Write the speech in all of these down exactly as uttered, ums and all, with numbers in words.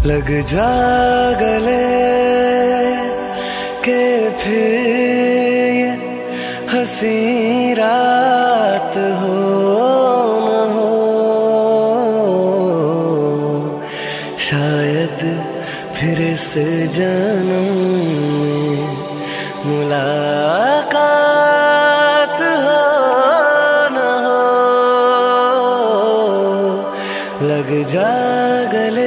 लग जा गले के फिर ये हंसी रात हो न हो, शायद फिर इस जन्म में मुलाकात हो न हो। लग जा गले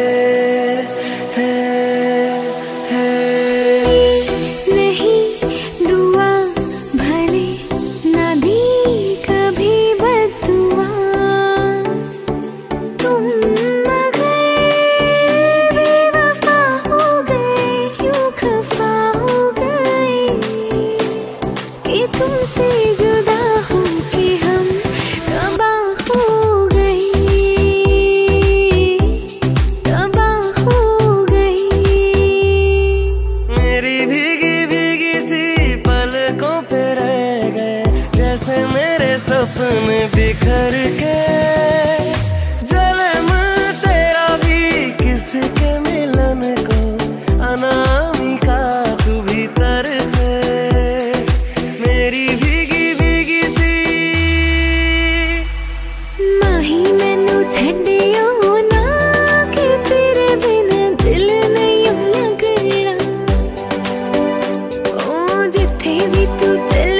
में बिखर के जन्म तेरा भी किसके मिलन को, अनामिका तू भीतर से मेरी भीगी भीगी सी माही मैनू छड्डियो ना कि तेरे बिना दिल नहीं लगना। ओ जिथे भी तू चले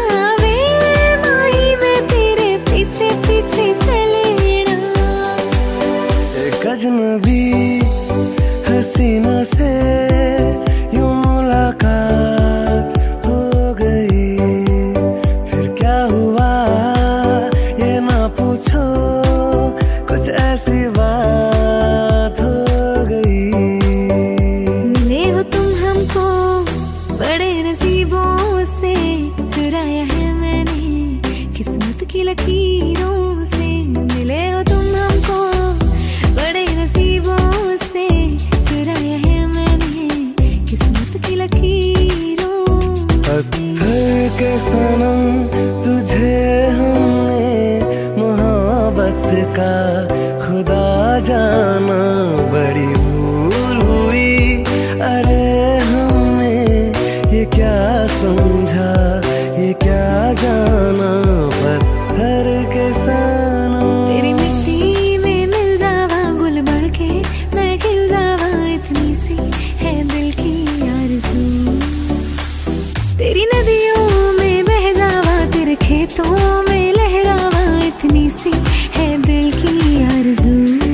अजनबी हसीना से यूं मुलाकात हो गई, फिर क्या हुआ ये ना पूछो, कुछ ऐसी बात हो गई। मिले हो तुम हमको बड़े नसीबों से, चुराया है मैंने किस्मत की लकीरों से। मिले हो तुम हमको बड़े नसीबों से, चुराया है मैंने किस्मत की लकीरों से। पत्थर के सनम तुझे हमने मोहब्बत का खुदा जाना, बड़ी भूल हुई अरे हमने ये क्या समझा ये क्या जाना। पत्थर के सनम तेरी मिट्टी में मिल जावा, गुल बढ़ के मैं खिल जावा, इतनी सी है दिल की आरज़ू। तेरी नदियों में बह जावा, तेरे खेतों में लहरावा, इतनी सी है दिल की आरज़ू।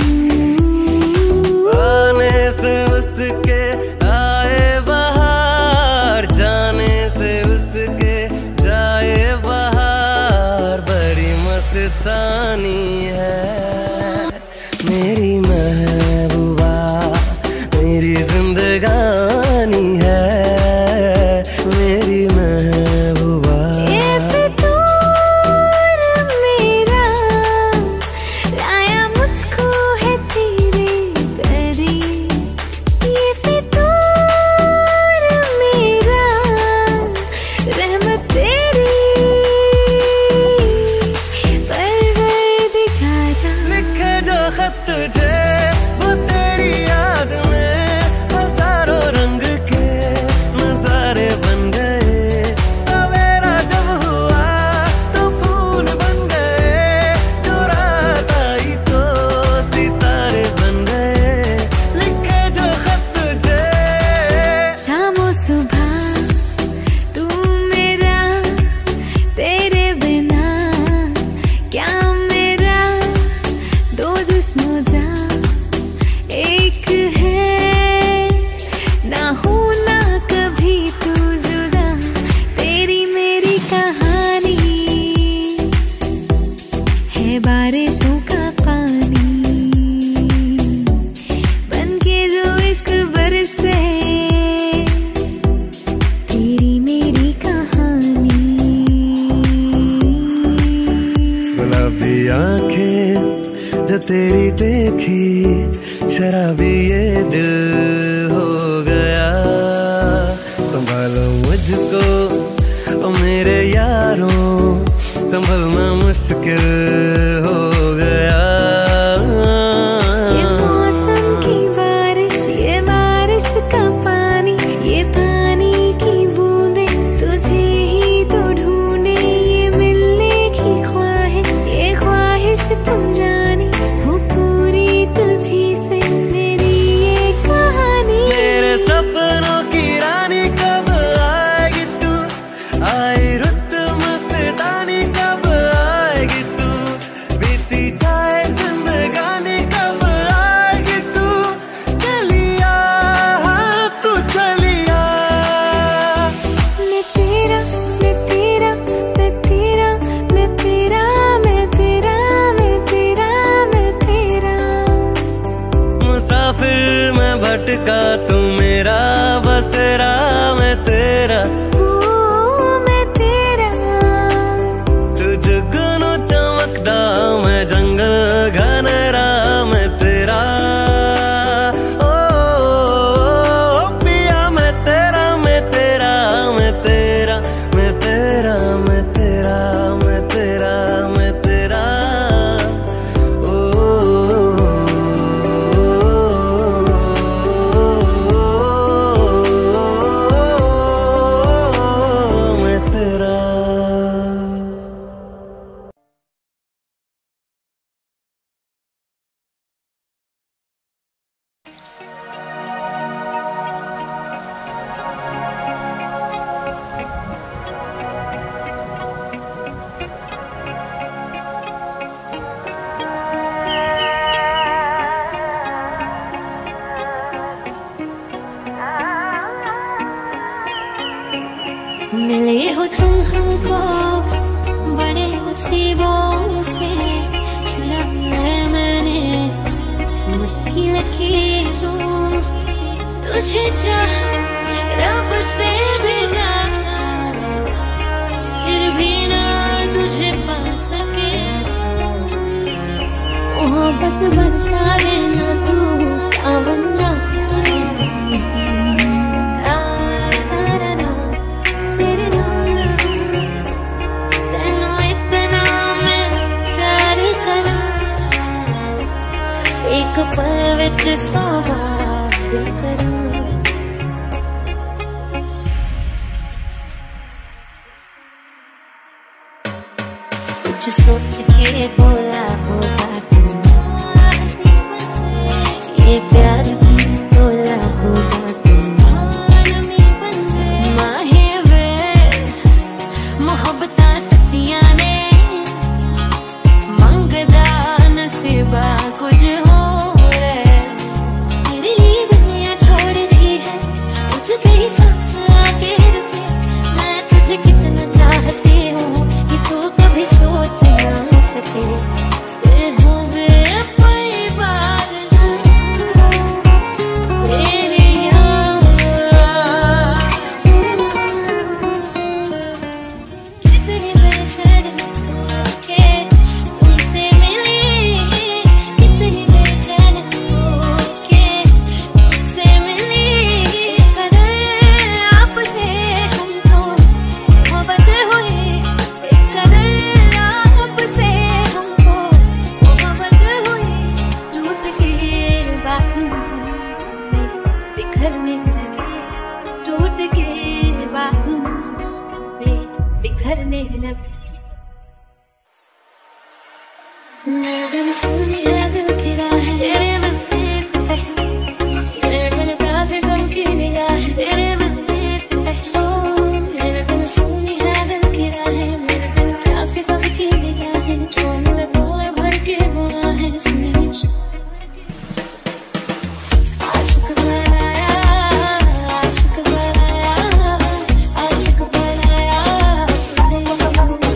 आने से उसके आए बहार, जाने से उसके जाए बहार, बड़ी मस्तानी है मेरी महबूबा, मेरी जिंदगानी है मेरी महबूबा। ये फितूर मेरा लाया मुझको है तेरे करीब, ये फितूर मेरा रहमत तेरी परवरदिगारा। लिखे जो खत तुझे वो तेरी याद में हजारों रंग के नजारे बन गए। सवेरा जब हुआ तो फूल बन गए, जो रात आई तो सितारे बन गए। लिखे जो खत तुझे शामों सुबह तू मेरा, तेरे बिना क्या मेरा दो जिस्म जा एक है, ना हो ना कभी तू जुदा, तेरी मेरी कहानी है बारिशों का पानी, बनके जो इश्क बरसे तेरी मेरी कहानी। गुलाबी आंखें जो तेरी देखी, शराबी ये दिल हो गया। संभालो मुझको ओ मेरे यारों, संभलना मुश्किल हो गया। ये मौसम की बारिश अटका तू मेरा बसेरा मैं तेरा मैं तेरा तू जुगनू चमकदा मैं जंगल घनेरा मैं तेरा ओ, ओ पिया मैं तेरा मैं तेरा मैं तेरा मैं तेरा मैं तेरा मैं तेरा मैं तेरा ओ, मैं तेरा। मिले हो तुम हमको बड़े नसीबों से, चुराया है मैंने किस्मत की लकीरों से। तुझे चाहा रब से भी ज्यादा, फिर भी ना तुझे पा सके। मोहब्बत बरसा देना तू सावन ना एक पल विच सौ बार करूं। कुछ सोच के बोला होगा तुमने, ये प्यार भी तोला होगा तुमने। माहे वे मोहब्बत सच्चियां ने, मंगदा नसीबा कुछ हो रे। तेरे लिए दुनिया छोड़ दी है, तुझ पे ही सांस आके रुके। मैं तुझे कितना चाहती हूँ कि तू कभी सोच ना सके। ये हुए कोई बार तेरी याद, कितनी बेचैन होके तुमसे मिली, कितनी बेचैन होके तुमसे मिली। कदर आपसे हमको मोहब्बत हुई, इस कदर आपसे हमको मोहब्बत हुई। टूट के बाजू बिखरने लगे, टूट के बाजू बिखरने लगे। मेरे दिल सुनी है दिल की राहें, तेरे मिलने से पहले। मेरे दिल प्यार से सबकी निगाहें, तेरे मिलने से पहले। मेरे दिल सुनी है दिल की राहें, मेरे दिल प्यार से सबकी निगाहें। जो मिले बोले भर के बुलाएं सुनी। आशिक बनाया, आशिक बनाया, आशिक बनाया।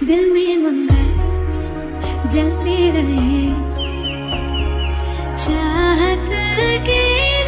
दिल में मंगल जलते रहे चाहत के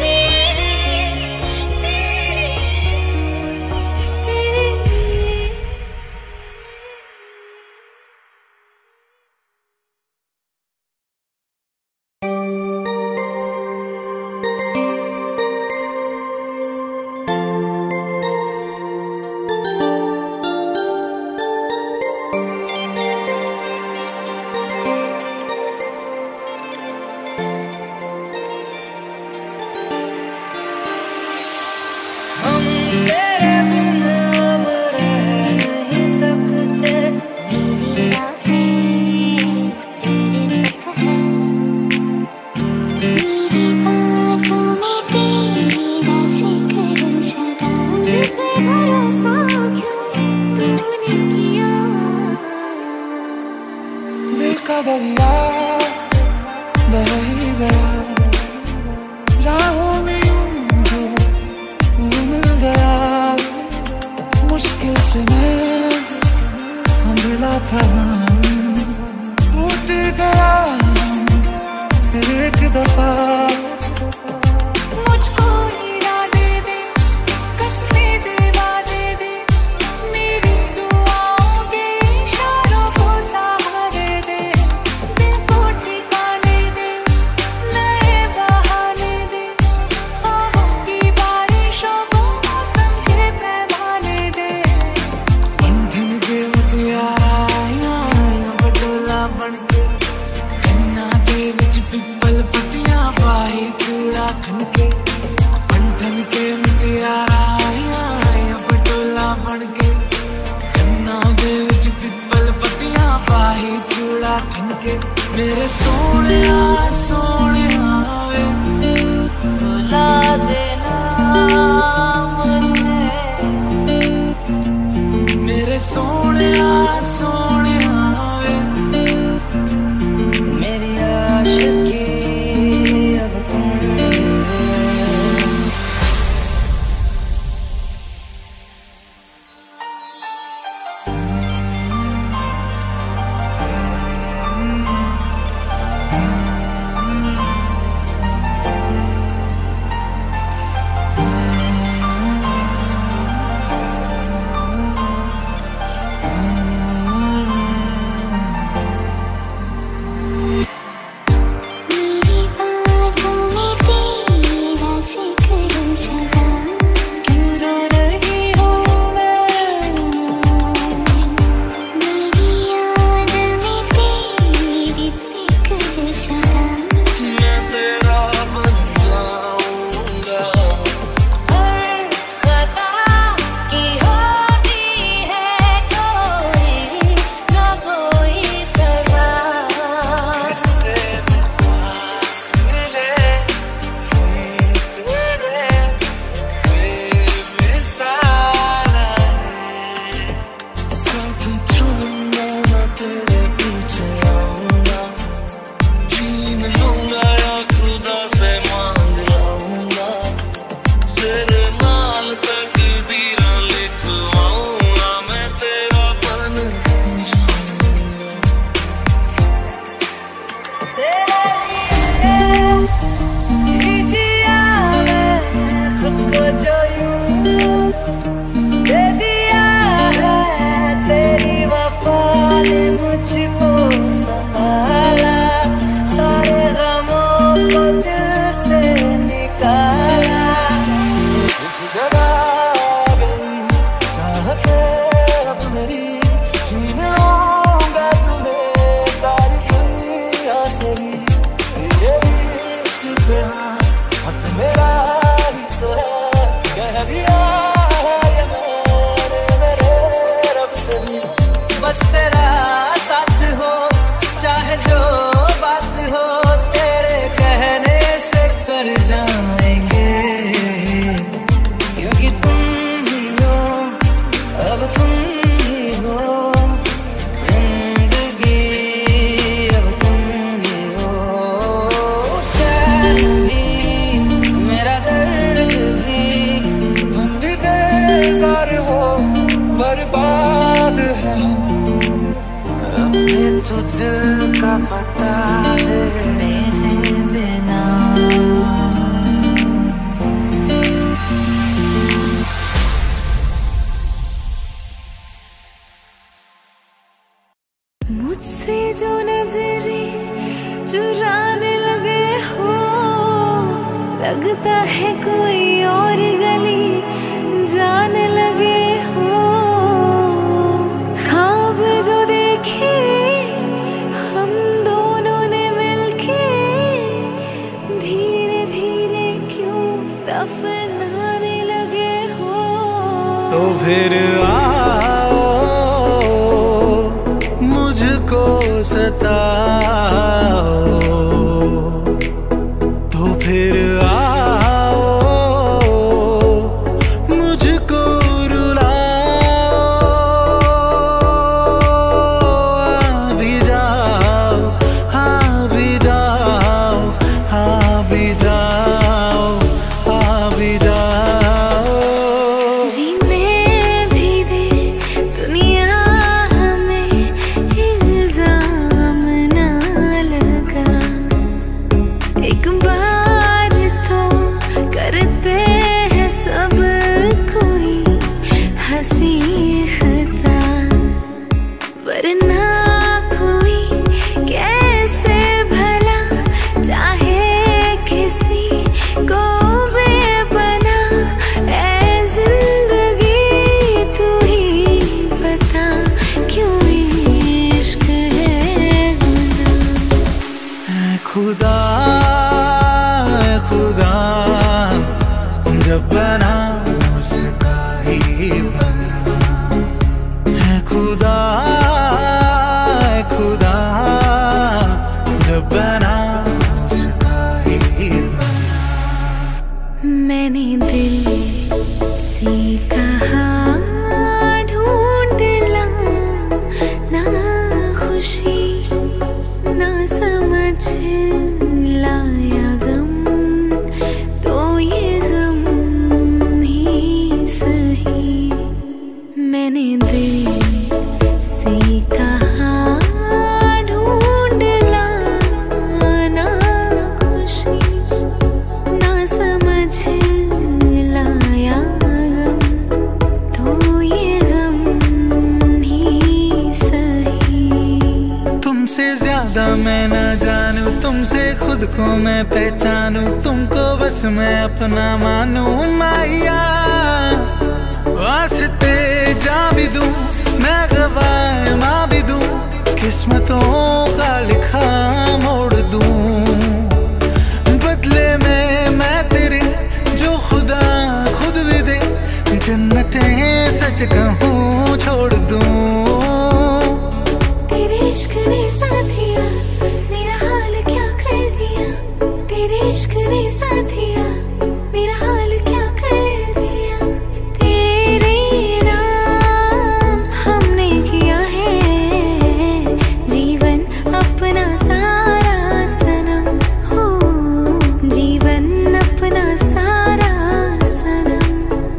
दरिया बह ही गया राहों में यूं तू मिल गया मुश्किल से मैं संभला था टूट गया फिर एक दफा मुझको हीरा दे दे कसमें दे वादे दे मेरी दुआओं के इशारों को सहारे दे दिल को ठिकाने दे नए बहाने दे ख्वाबों की बारिशों को मौसम के पैमाने दे बंधन के मुतियारा बटोला बनके कन्ना दे विच पिपल पटियां पाई चूड़ा खनके बंधन के मुतियारा बटोला बनके कन्ना दे विच पिपल पटियां पाई चूड़ा खनके मेरे सोने सोने वे बुला देना मुझे मेरे सोने सोने वे मेरी आशिकी अब तुम मेरी बातों में तेरा जिक्र सदा क्यों रो रही हूँ मैं मेरी याद में तेरी फिक्र सदा मैं तेरा बन जाऊंगा हर खता की होती है कोई ना कोई सजा इससे फासले हुए तेरे बेमिसाल है सब छोड़ूंगा मैं तेरे पीछे आऊंगा छीन लूंगा या खुदा से मांग लाऊंगा तेरे नाल तकदीरां लिखवाऊंगा मैं तेरा बन जाऊंगा तेरे लिए ही जिया मैं खुद को जो यूं दे दिया है तेरी वफा ने मुझको संभाला सारे गमों को दिल से निकाला इस जगह आ गई चाहते अब मेरी छीन लूंगा तुम्हें सारी दुनिया से ही तेरे इश्क पे हक मेरा ही तो है कह दिया है ये मैंने मेरे रब से भी बस तेरा साथ हो चाहे जो बात हो तेरे कहने से कर जाएंगे क्योंकि तुम ही हो अब तुम ही हो जिंदगी अब तुम ही हो चैन भी मेरा दर्द भी तुम भी बेजार हो बर्बाद है हम तो दिल का पता दे मेरे बिना। मुझसे जो नजरें चुराने लगे हो, लगता है कोई और गली जाने लगे हो। ख्वाब जो देखे हम दोनों ने मिलके, धीरे धीरे क्यों दफनाने लगे हो। तो फिर आओ मुझको सताओ, तो फिर आओ मुझको रुलाओ। आ भी जाओ, आ भी जाओ, आ भी जाओ, आ भी जाओ। जीने भी दे दुनिया हमें, इल्जाम ना लगा। एक बार तो करते हैं सब कोई हंसी खता, वरना कोई कैसे भला चाहे किसी को बेपना। ऐ जिंदगी तू ही बता, क्यों इश्क है गुनाह। ऐ खुदा, ऐ खुदा, जब बना उसका ही बना। ऐ खुदा, ऐ खुदा, जब बना उसका ही बना। मैंने दिल से कहा ढूंढ ला ना खुशी, ना समझ लाया गम, तो ये गम ही सही। मैंने दिल से कहा ढूंढ ला ना खुशी, ना समझ लाया गम, तो ये गम ही सही। तुमसे ज्यादा मैं न जानूं, तुमसे खुद को मैं पहचानूं, तुमको बस मैं अपना मानूं। माया वास्ते जा भी दूं, मैं गवाह माँ भी दूं, किस्मतों का लिखा मोड़ दूं। बदले में मैं तेरे जो खुदा खुद भी दे, जन्नतें सच कहूँ छोड़ दूं। तेरे इश्क ने साथिया मेरा हाल क्या कर दिया, तेरे इश्क ने साथिया मेरा हाल क्या कर दिया। तेरे नाम हमने किया है जीवन अपना सारा सनम, हो जीवन अपना सारा सनम।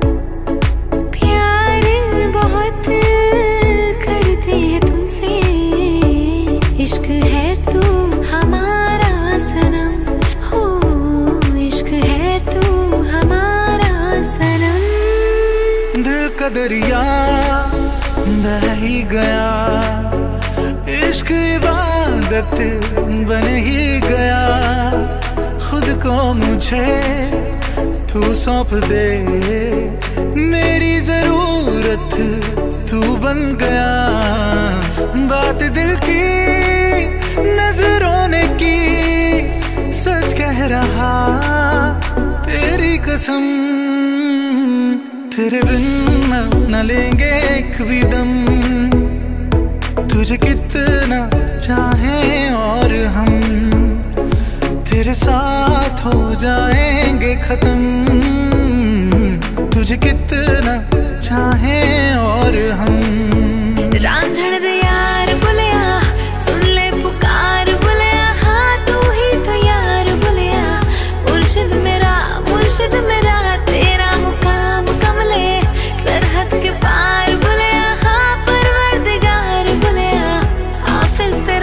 प्यार बहुत करते हैं तुमसे, इश्क है तू हमारा सनम, हो इश्क है तू हमारा सनम। दिल का दरिया बह ही गया, इश्क इबादत बन ही गया। खुद को मुझे तू सौंप दे, मेरी जरूरत तू बन गया। बात दिल की नजरों ने की, सच कह रहा तेरी कसम। तेरे बिन न लेंगे एक भी दम, तुझे कितना चाहें और हम, तेरे साथ हो जाएंगे खत्म। तुझे कितना चाहें और हम। रांझण दे यार बुलिया, सुन ले पुकार बुलिया, हाँ तू ही तो यार बुलिया। मुर्शिद मेरा मुर्शिद मेरा, तेरा मुकाम कमले सरहद के पार बुलिया, हाँ परवरदिगार बुलिया। हाफिज तेरा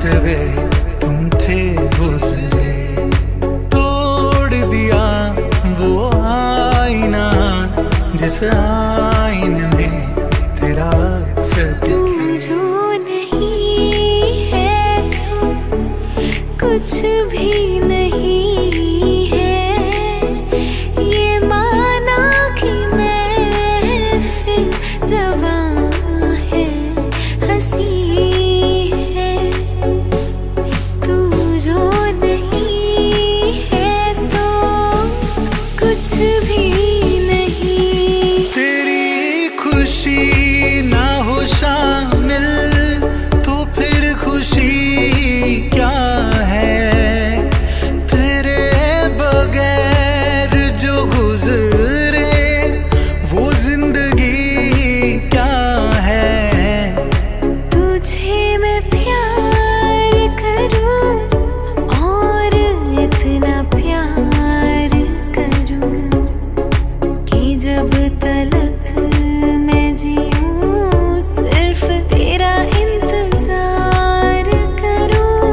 हुए तुम थे गुजरे, तोड़ दिया वो आईना जिस आईने में तेरा अक्स दिखे। जो नहीं है तो कुछ भी नहीं है, ये माना कि मैं फिर जवां है, हंसी है। तू जो नहीं है तो कुछ भी नहीं। तेरी खुशी ना हो शामिल तो फिर खुशी क्या है, तेरे बगैर जो गुजरे वो जिंदगी क्या है। तुझे मैं प्यार करूं और इतना प्यार करूं कि जब तलक मैं जीऊं सिर्फ तेरा इंतजार करूं।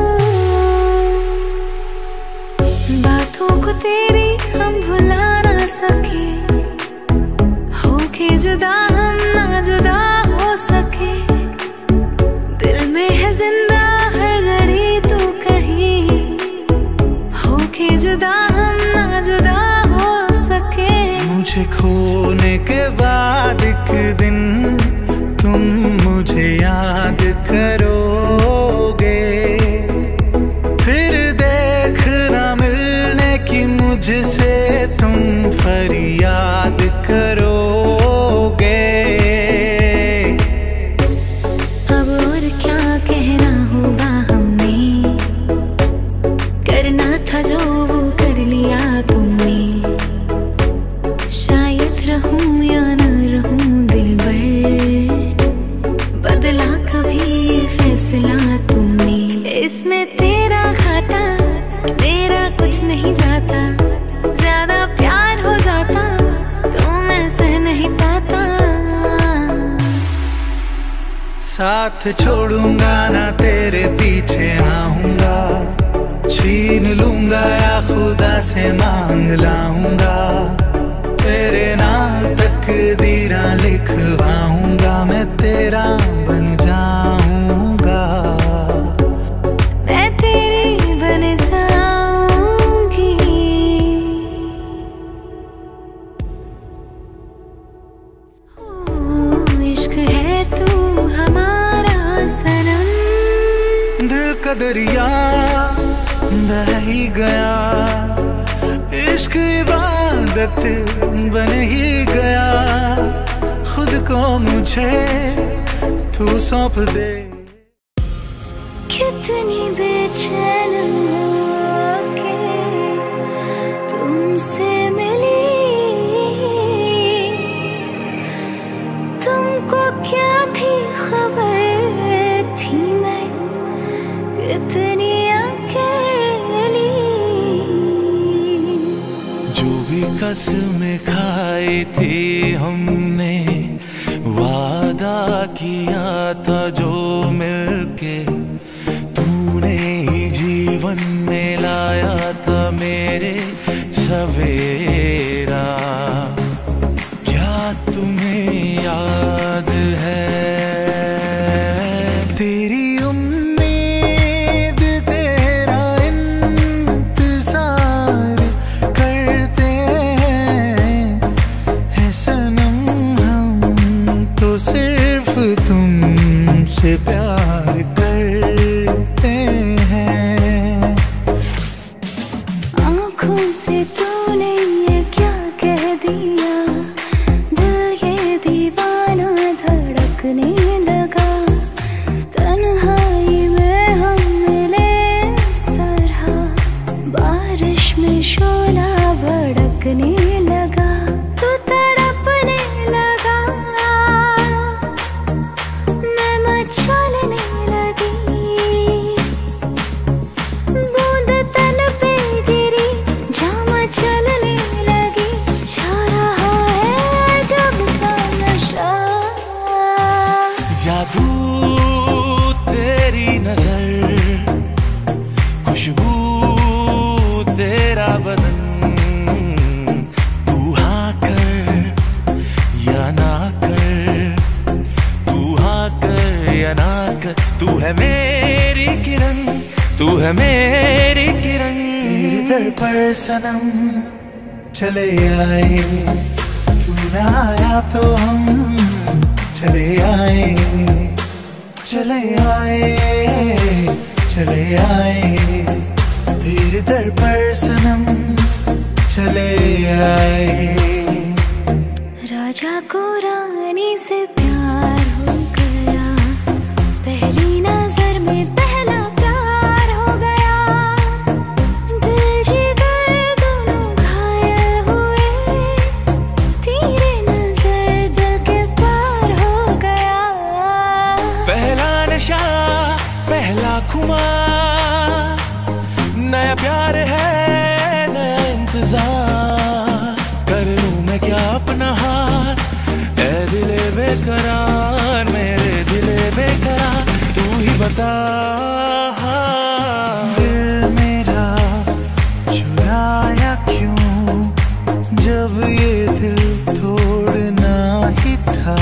बातों को तेरी हम भुला ना सके, होके जुदा हम ना जुदा हो सके। दिल में है जिंदा हर घड़ी तू कहीं, होके जुदा हम ना जुदा हो सके। मुझे खोने के बाद एक दिन तुम मुझे याद करोगे, फिर देखना मिलने की मुझसे तुम फरियाद करोगे। अब और क्या कहना होगा हमने, करना था जो वो कर लिया तुमने। शायद रहूं या न रहूं दिलबर, बदला कभी ये फैसला तुमने। इसमें तेरा घाटा मेरा कुछ नहीं जाता, ज्यादा प्यार हो जाता तो मैं सह नहीं पाता। साथ छोड़ूंगा ना तेरे पीछे आऊंगा, छीन लूंगा या खुदा से मांग लाऊंगा। तेरे नाम तकदीरा लिखवाऊंगा, मैं तेरा बन जाऊंगा। मैं तेरी बन जाऊंगी। ओ, इश्क है तू हमारा सनम। दिल का दरिया बह ही गया, इश्क इबादत बन ही गया। खुद को मुझे तू सौंप दे। कितनी बेचैन होके तुमसे मिली, तुमको क्या थी खबर थी मैं कितनी अकेली। जो भी कसमें खाई थी हमने, वादा किया था जो मिलके तूने ही जीवन में लाया था मेरे सवेरा। क्या तुम्हें याद है तेरी उम्मीद तेरा इंतजार करते हैं सनम, हम तो सिर्फ तुमसे प्यार करते हैं। आँखों से तूने ये क्या कह दिया, दिल ये दीवाना धड़कने लगा। तन्हाई में हम मिले इस तरह, बारिश में शोला भड़कने लगा। तू तड़पने लगा, मैं मचलने लगी। बूंद तन पे गिरी, जा मचलने है मेरी किरण। तेरे दर पर सनम चले आए, तू ना आया तो हम चले आए, चले आए, चले आए। तेरे दर पर सनम चले आए। राजा को रानी से प्यार हो गया, पहली नजर में पहला प्यार हो गया। दिल जिगर दोनों घायल हुए, तेरे नजर दिल के पार हो गया। पहला नशा पहला खुमार, नया प्यार है नया इंतजार। कर लूं मैं क्या अपना हार, ऐ दिले बेकरार, मेरे दिले बेकरार, तू ही बता। दिल मेरा चुराया क्यों, जब ये दिल तोड़ना ही था।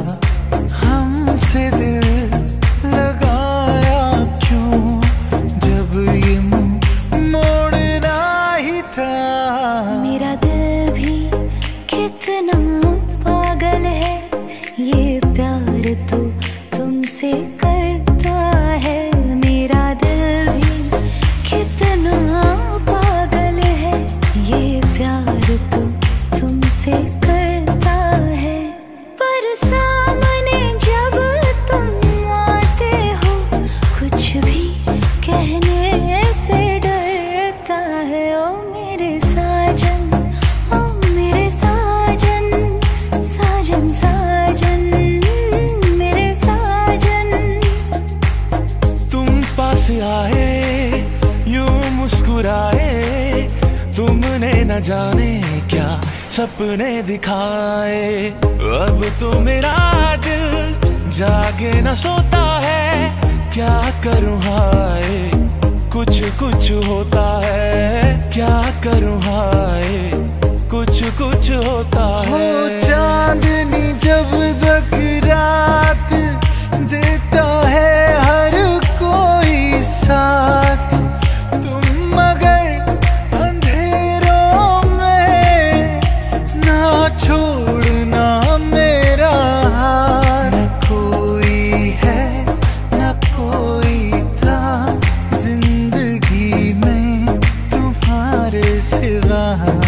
हमसे दिल लगाया क्यों, जब ये मुंह मोड़ना ही था। मेरा दिल भी कितना पागल है, ये प्यार तो तुमसे करता है। मेरा दिल भी कितना पागल है, ये प्यार तो तुमसे करता है। पर सामने जब तुम आते हो, कुछ भी कहने से डरता है। ओ मेरे साजन, ओ मेरे साजन, साजन साजन, मेरे साजन। तुम पास आए यूं मुस्कुराए, तुमने न जाने क्या सपने दिखाए। अब तो मेरा दिल जागे न सोता है, क्या करूं हाय, कुछ कुछ होता है। क्या करूं हाय, कुछ कुछ होता हो है। चांदनी जब तक रात देता है हर कोई साथ, तुम मगर अंधेरों में ना छोड़ना मेरा हाथ। न कोई है न कोई था जिंदगी में तुम्हारे सिवा,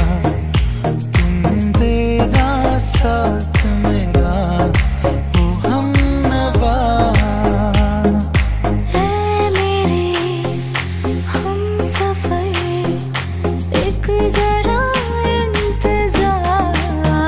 तुम देना साथ मेरा ओ हम नवा। ऐ मेरे हम सफर, एक जरा इंतजार,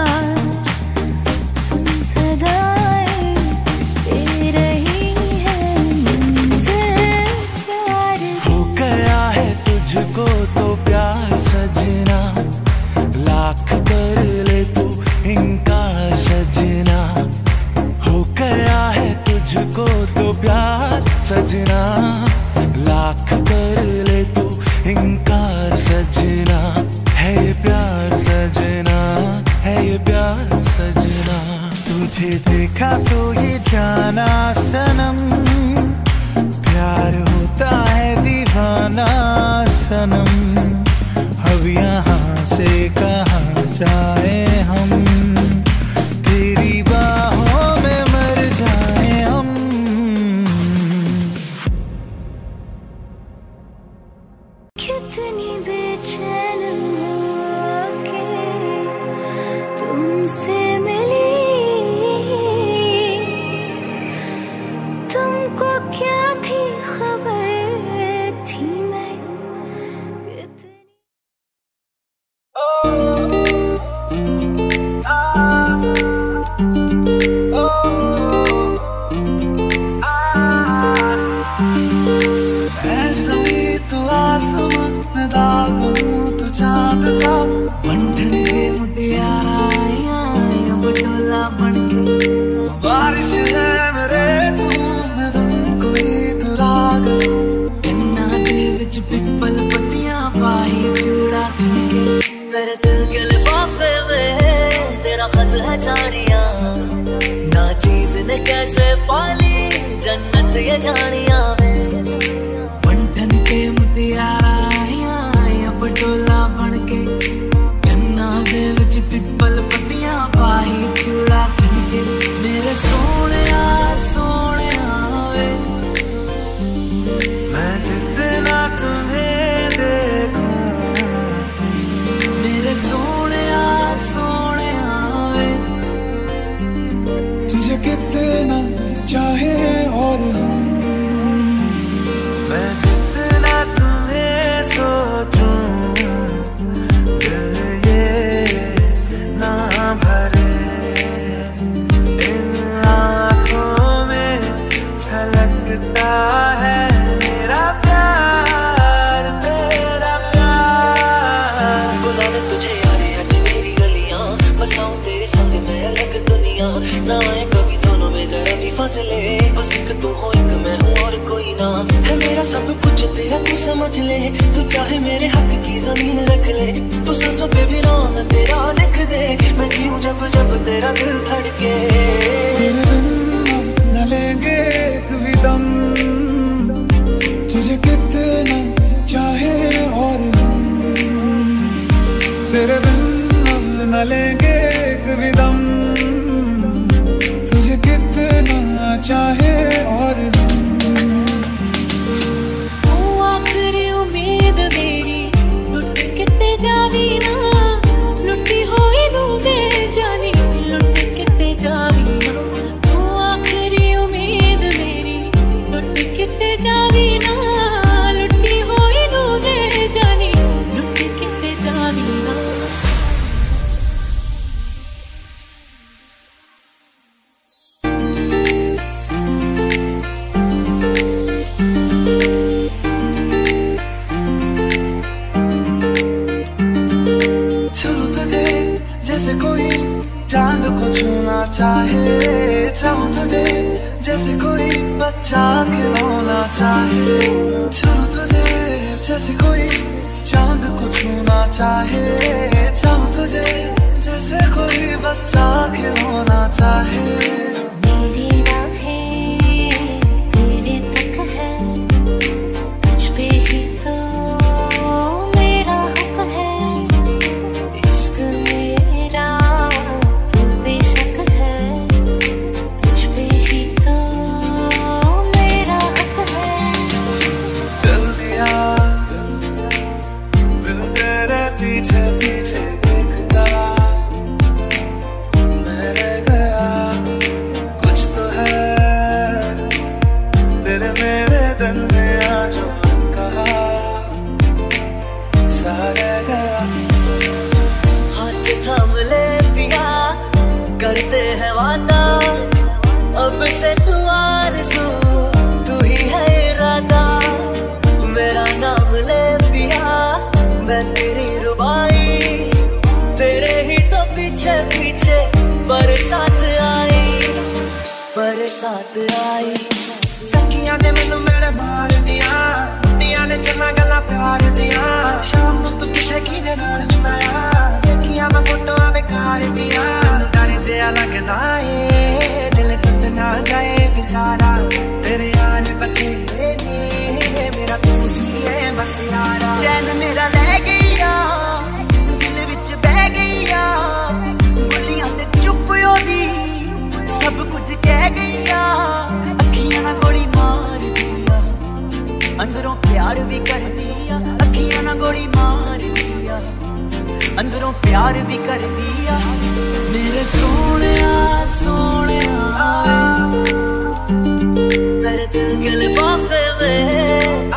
सुन सदाएं दे रही है मंजिल प्यार की। हो गया है तुझको तो प्यार सजना, लाख कर ले तू इनकार सजना। हो गया है तुझको तो प्यार सजना, लाख कर ले तू इनकार सजना। है ये प्यार सजना, है ये प्यार सजना। तुझे देखा तो ये जाना सनम, प्यार होता है दीवाना सनम। अब यहाँ से कहाँ जाए हम, तेरी बाहों में मर जाए हम। कितनी बेचैन होके तुमसे मिली, तुमको क्या थी खबर, थी मैं कितनी। चांद सा बंधन के मुटियारा बटोला बनके, बारिश है मेरे तू मैं तुमको ही तू राग सा। इन्ना दे विच पिपल पत्तियां पाई चूड़ा खनके। मेरे दिल के लिफाफे में तेरा खत है जानिया, ना चीज ने कैसे पाली जन्नत ये जानिया में। बंधन के मुटियारा ना आए कभी दोनों में जरा भी फासले। बस एक तू हो एक मैं हूँ और कोई ना है मेरा सब कुछ तेरा तू समझ ले। तू चाहे मेरे हक की जमीन रख ले, तू सांसों पे भी नाम तेरा लिख दे। मैं जीऊँ जब जब तेरा दिल धड़के। न लेंगे एक भी दम, तुझे कितना चाहे और हम तेरे बिन न लेंगे एक भी दम, तुझे कितना चाहे और हम आखिरी उम्मीद मेरी लुट किते जावी ना, लुटी होई नू बेजानी लुट किते जावी ना। तू आखिरी उम्मीद मेरी लुट किते जावी ना, लुटी होई नू बेजानी लुट किते जावी ना। जैसे कोई चांद को छूना चाहे, चाहूं तुझे जैसे कोई बच्चा खिलौना चाहे। छूं तुझे जैसे कोई चांद को छूना चाहे, चाहूं तुझे जैसे कोई बच्चा खिलौना चाहे। मेरी राहें तेरे तक है, तुझ पे ही तो मेरा हक है। इश्क मेरा तू बेशक है, तुझ पे ही तो मेरा हक है। चल दिया दिल तेरे पीछे पीछे देखता, मैं रह गया कुछ तो है तेरे मेरे दरमियां जो कहा सा रह गया। हाथ थाम ले पिया करते हैं वादा, अब से तू आरज़ू तू ही है इरादा। मेरा नाम ले पिया मैं तेरी रुबाई, तेरे ही तो पीछे पीछे पर साथ आई, पर साथ आई। सखियां ने मैनू मेरे मार दिया, बुढ़िया ने चना गला प्यार दिया। शाम नू तू किथे किदे नाल हुंदा आ, देखिया मैं फोटोआं बेकार दिया। डर जिहा लगदा ए दिल टुट ना जाए बेचारा, तेरे यार बथेरे ने मेरा तू ही है बस यारा। चैन मेरा ले गईया दिल विच बह गईया, बोलियां ते चुप होदी सब कुछ कह गईया। अखियां ना गोली मार दिया, अंदरों प्यार भी कर दिया। अखियां ना गोली मार दिया, अंदरों प्यार भी कर दिया। मेरे सोनिया सोनिया मेरे दिल के लिफाफे में,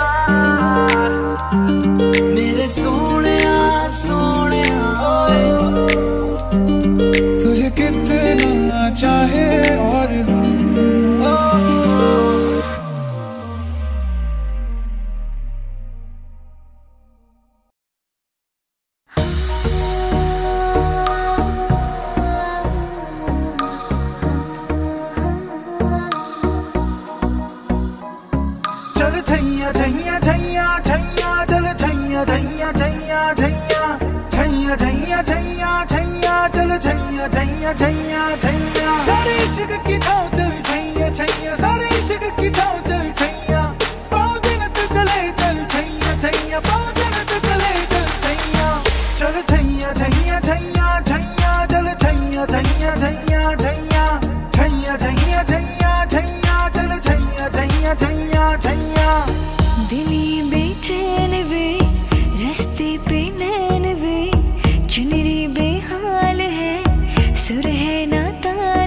मेरे सोनिया सोनिया तुझे कितना चाहे और चल छैया छैया छैया छैया चल छैया छैया छैया छैया छैया छैया छैया छैया चल छैया छैया छैया छैया। सारे इश्क की छाँव चल छैया छैया, सारे इश्क की छाँव चल छैया। पाँव जन्नत चले चल छैया छैया, पाँव जन्नत चले चल छैया। चल छैया छैया छैया छैया चल छैया छैया छैया छैया छैया छैया छैया छैया चल छैया छैया छैया छैया। दिली बेचैन वे रास्ते पे नैन वे, चुनरी बेहाल है सुर है ना ताल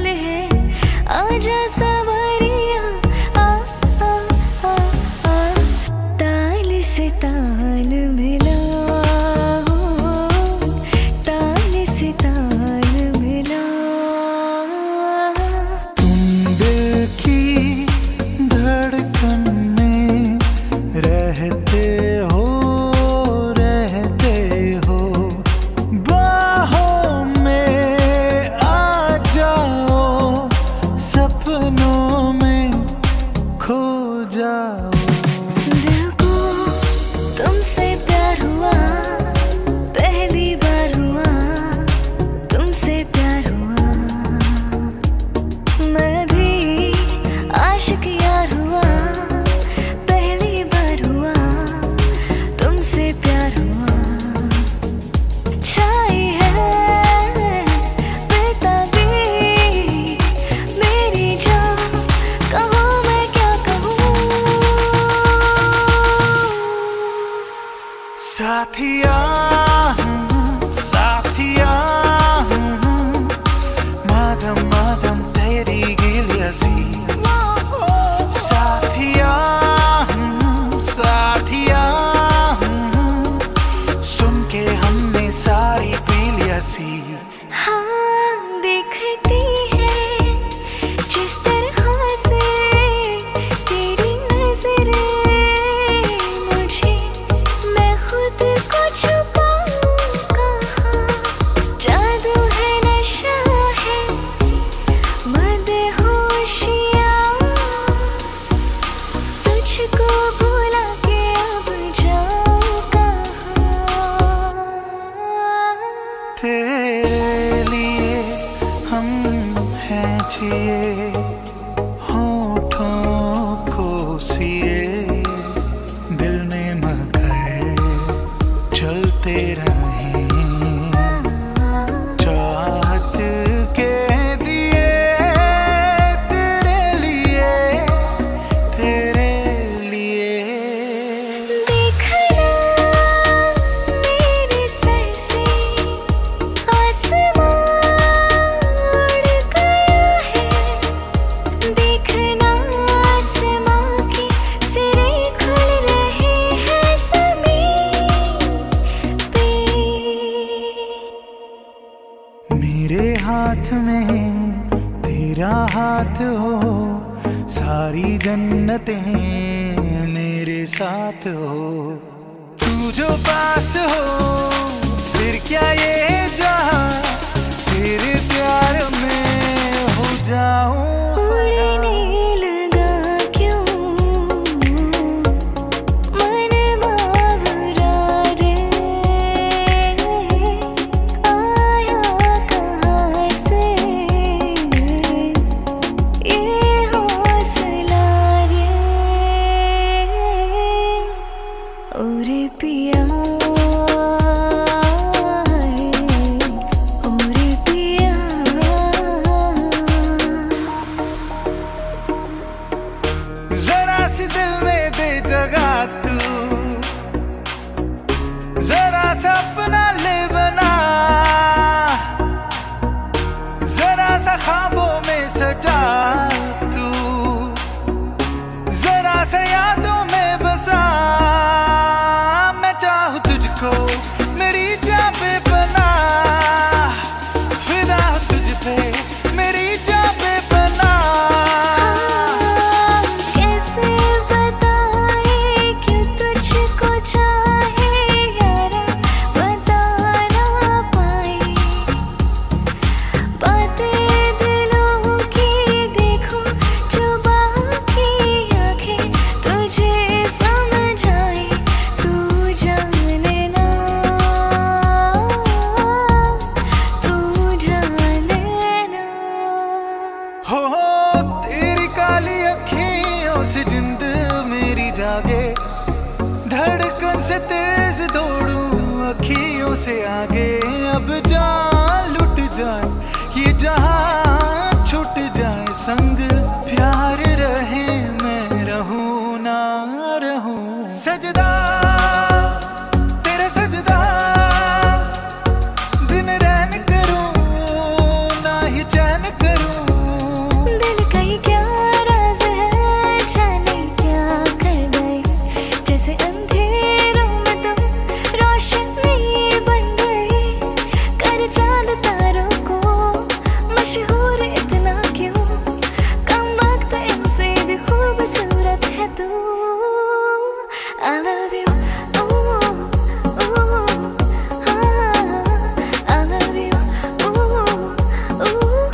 हाँ देखती है जिस तरह से तेरी नजरें मुझे, मैं खुद को छुपाऊं कहाँ। जादू है, नशा है, मदहोशियाँ, तुझको भुला के अब जाऊं कहाँ। तेरे लिए हम हैं जिए, होठों को सिए, दिल में मगर चलते रहें, चाहत के दिए तेरे लिए, तेरे लिए। देखना मेरे सर से आसमां उड़ गया है, देखना आसमां के सिरे खुल रहे हैं ज़मीन पे। मेरे हाथ में तेरा हाथ हो, सारी जन्नतें मेरे साथ हो। तू जो पास हो फिर क्या ये जहां, तेरे प्यार में हो जाऊं उड़ने लगा क्यों मन बावरा रे, आया कहाँ से ये हौसला रे। ओरे पिया, ओरे पिया, जरा सी दिल में दे जगह तू, जरा सा अपना ले बना, जरा सा ख्वाबों में सजा तू, जरा सा यादों में बसा। मैं चाहूँ तुझको मेरी जान पे बना, फिदा हूँ तुझ पे मेरी जान पे बना। कैसे बताए कि तुझको चाहे यारा, बता ना पाए बातें दिलों की, देखो जो बाकी आंखें तुझे समझाए, तू जाने ना, तू जाने ना। हो हो तेरी काली अखियों से जिंद मेरी जागे, धड़कन से तेज दौड़ूं अखियों से आगे। अब जान लुट जाए ये जहां छूट जाए, संग प्यार रहे मैं रहूं ना रहूं। सजदा तेरा सजदा, दिन रैन करूं ना ही चैन करूं। दिल का ये क्या राज है, जाने क्या कर गए, जैसे अंधेरों में तुम रोशनी बन गए। कर चांद तारों को मशहूर इतना क्यों, कम वक्त इनसे भी खूबसूरत है तू। I love you, ooh, ooh, ah, I love you, ooh,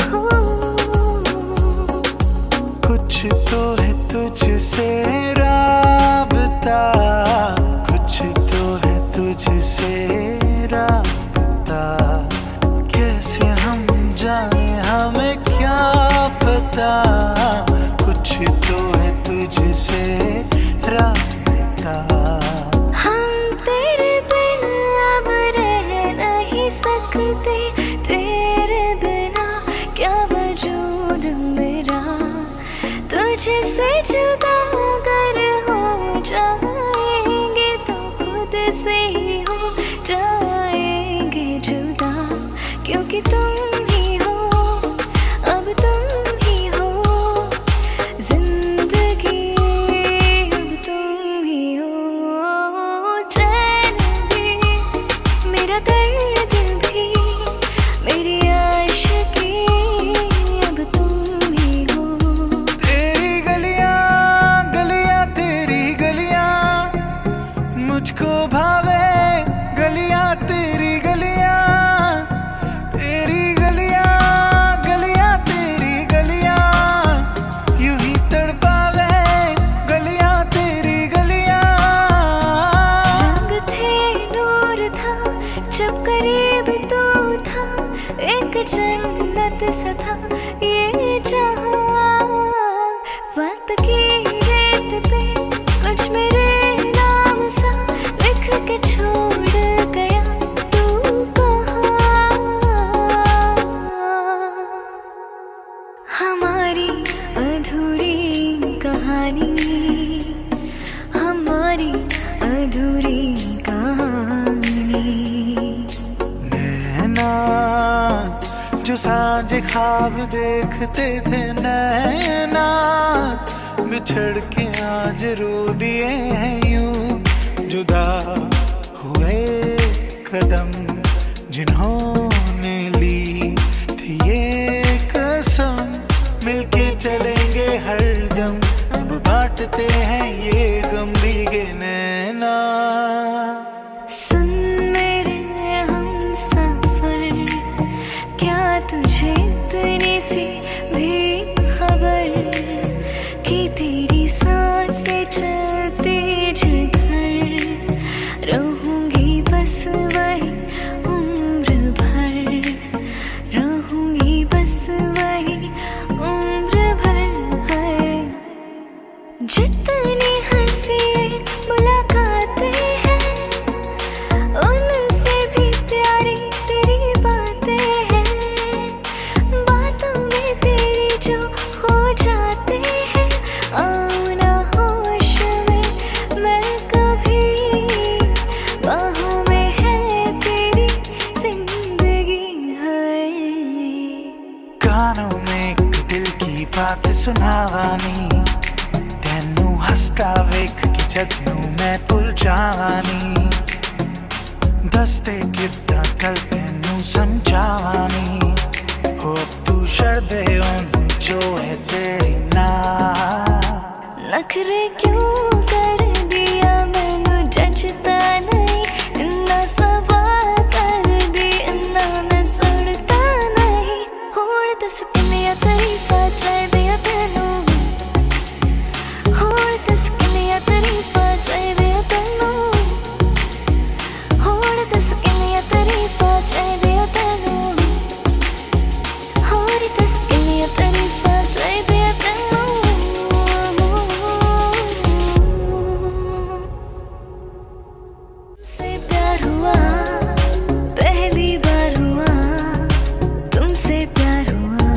ooh. कुछ तो है तुझसे राबता, कुछ तो है तुझसे राबता, कैसे हम जाने हमें क्या पता। कुछ तो है तुझसे राबता। हम तेरे बिन अब रह नहीं सकते, तेरे बिना क्या वजूद मेरा। तुझसे जुदा अगर हो जाएंगे तो खुद से ही हो जाएंगे जुदा, क्योंकि तुम ही हो, अब तुम ही हो जिंदगी, अब तुम ही हो चैन भी, मेरा दर्द भी, मेरी एक जन्नत सा था ये जहां। वक्त की रेत पे कुछ मेरे नाम सा लिख के छोड़ गया तू कहाँ। हमारी अधूरी कहानी, हमारी अधूरी कहानी। नैना जो सांझ ख्वाब देखते थे, नैना बिछड़ के आज रो दिए हैं यूं। जुदा हुए कदम जिन्होंने ली थी ये कसम, मिलके चलेंगे हरदम। अब बांटते हैं ये गम भीगे नैना। सुन मेरे हम सफर, क्या तुझे इतनी सी भी खबर कि तेरी सांसें चलती जिधर रहूंगी बस वही उम्र भर, रहूंगी बस वही उम्र भर है। जितनी हंसी मुलाकातें हैं, उनसे भी प्यारी तेरी बातें हैं। बातों में तेरी जो खो जाते हैं, आओ ना होश में मैं कभी, बाहों में है तेरी जिंदगी है। कानों में एक दिल की बात सुनावानी, तेनू हसता वेख के जदनू मैं भुल जावानी। दसते किद्दां कल तेनू समझावानी, हो अब तू शर्दे ओनू जो है तेरी ना। नखरे क्यों कर दिया मैनू जचता नहीं, इन्ना सवाल कर दी इन्ना मैं सुनता नहीं। होड़ दस किन्नियां तरीफां चाहिदियां तैनू, होड़ दस किन्नियां तरीफां चाहिदियां तैनू, होड़ दस किन्नियां तरीफां चाहिदियां तैनू, होड़ दस किन्नियां तरीफां चाहिदियां तैनू। तुमसे प्यार हुआ पहली बार हुआ, तुमसे प्यार हुआ।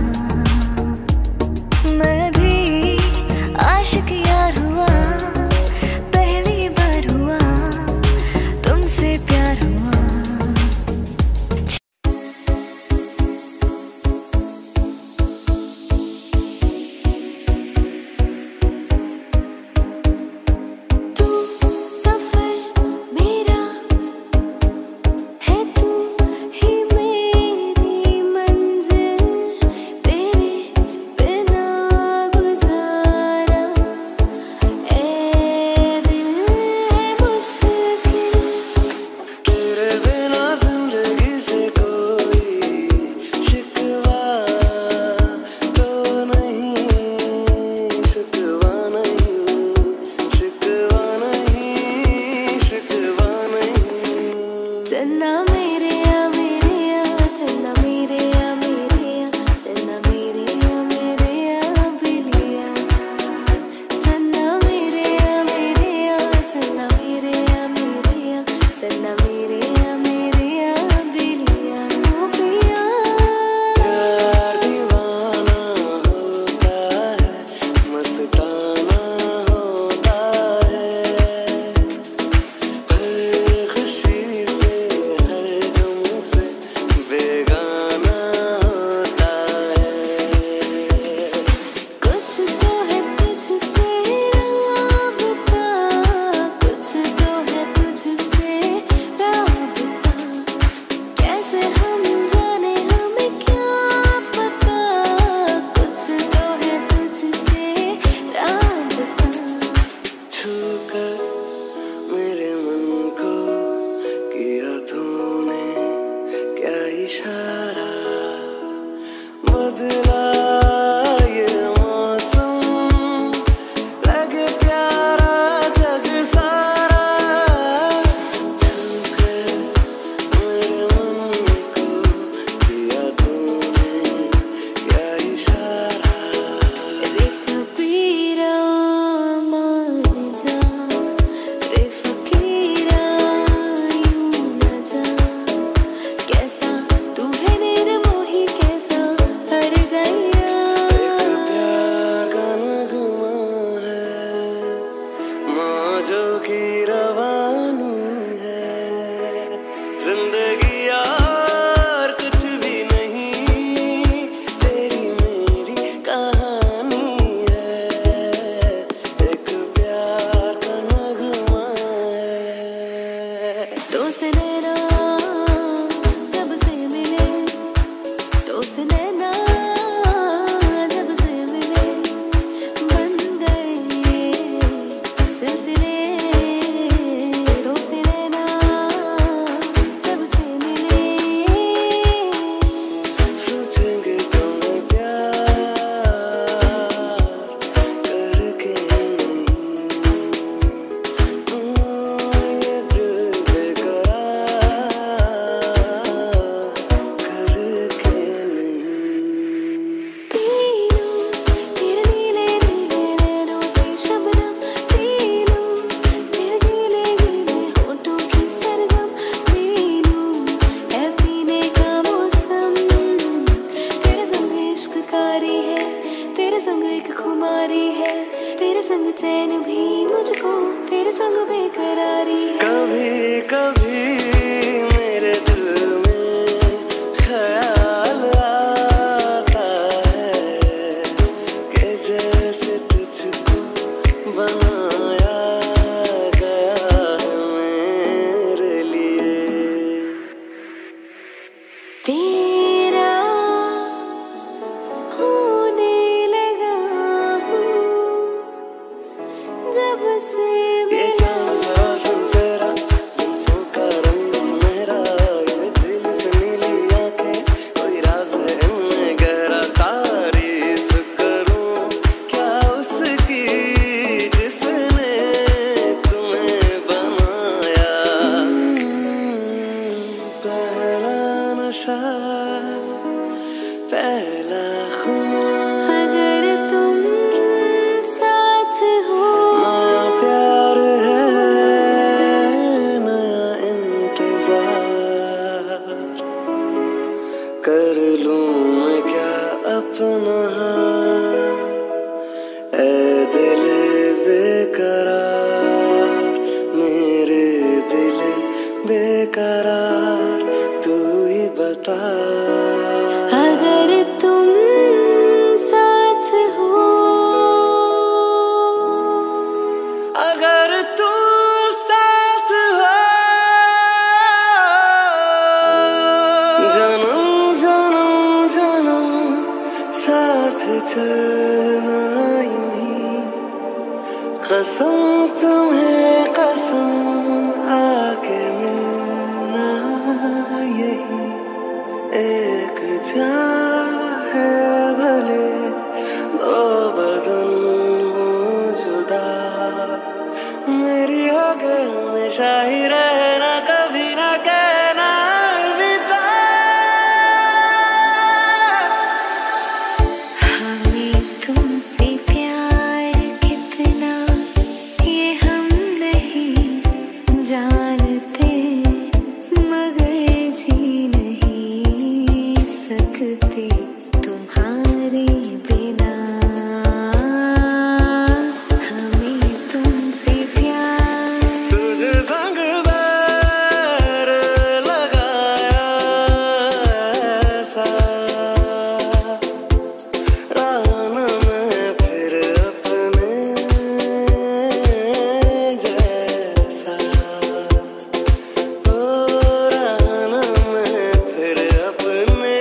मैं भी आशिक यार हुआ, पहली बार हुआ, तुमसे प्यार हुआ। तू सफर मेरा है, तू ही मेरी मंजिल, तेरे बिना गुजारा ए दिल है मुश्किल। तेरे बिना जिंदगी से कोई शिकवा तो नहीं, शिकवा नहीं, शिकवा नहीं, शिकवा नहीं। चन्ना मेरे आ मेरे आ, चन्ना मेरे आ मेरे आ, चन्ना मेरे आ मेरे आ बिलिया। चन्ना मेरे आ मेरे आ, चन्ना मेरे आ मेरे आ, चन्ना मेरे आ मेरे आ बिलिया। ओ पिया प्यार दीवाना होता है, मस्ताना होता है। हर खुशी से हर गम से बेगाना होता है। कुछ तो है तुझसे राबता, कुछ तो है तुझसे राबता। कैसे हम जाने हमें क्या पता, कुछ तो है तुझसे राबता। छूकर मेरे मन को किया तूने क्या इशारा, बदला ये मौसम, लगे प्यारा जग सारा। छूकर मेरे मन को किया संग एक खुमारी है, तेरे संग चैन भी मुझको, तेरे संग बेकरारी है। कभी कभी मेरे दिल में ख्याल आता है कि जैसे तुझको बनाया गया है मेरे लिए। तेरा होने लगा हूँ जब से ये चाँद सा रोशन चेहरा, जुल्फों का रंग सुनहरा, ये झील से नीली आँखें, कोई राज है इनमें गहरा। तारीफ करूं क्या उसकी जिसने तुम्हें बनाया। पहला नशा, पहला खुमार, अगर तुम साथ हो, नया प्यार है, नया इंतजार। कर लूं मैं क्या अपना हाल, ऐ दिल बेकरार, मेरे दिल बेकरार, तू ही बता। अगर तुम साथ हो, अगर तू साथ हो, जन्म जन्म जन्म साथ चलना यूं, कसम तुम्हें कसम आके मिलना यही। एक जान है भले दो बदन हो जुदा, मेरी आगे हमेशा ही रहना, कभी ना कहना अलविदा। हमें तुमसे प्यार कितना ये हम नहीं जानते, मगर जी नहीं सकते तुम्हारे बिना। हमें तुमसे प्यार, तुझे संग बैर लगाया ऐसा, राना मैं फिर अपने जैसा। ओ राना मैं फिर अपने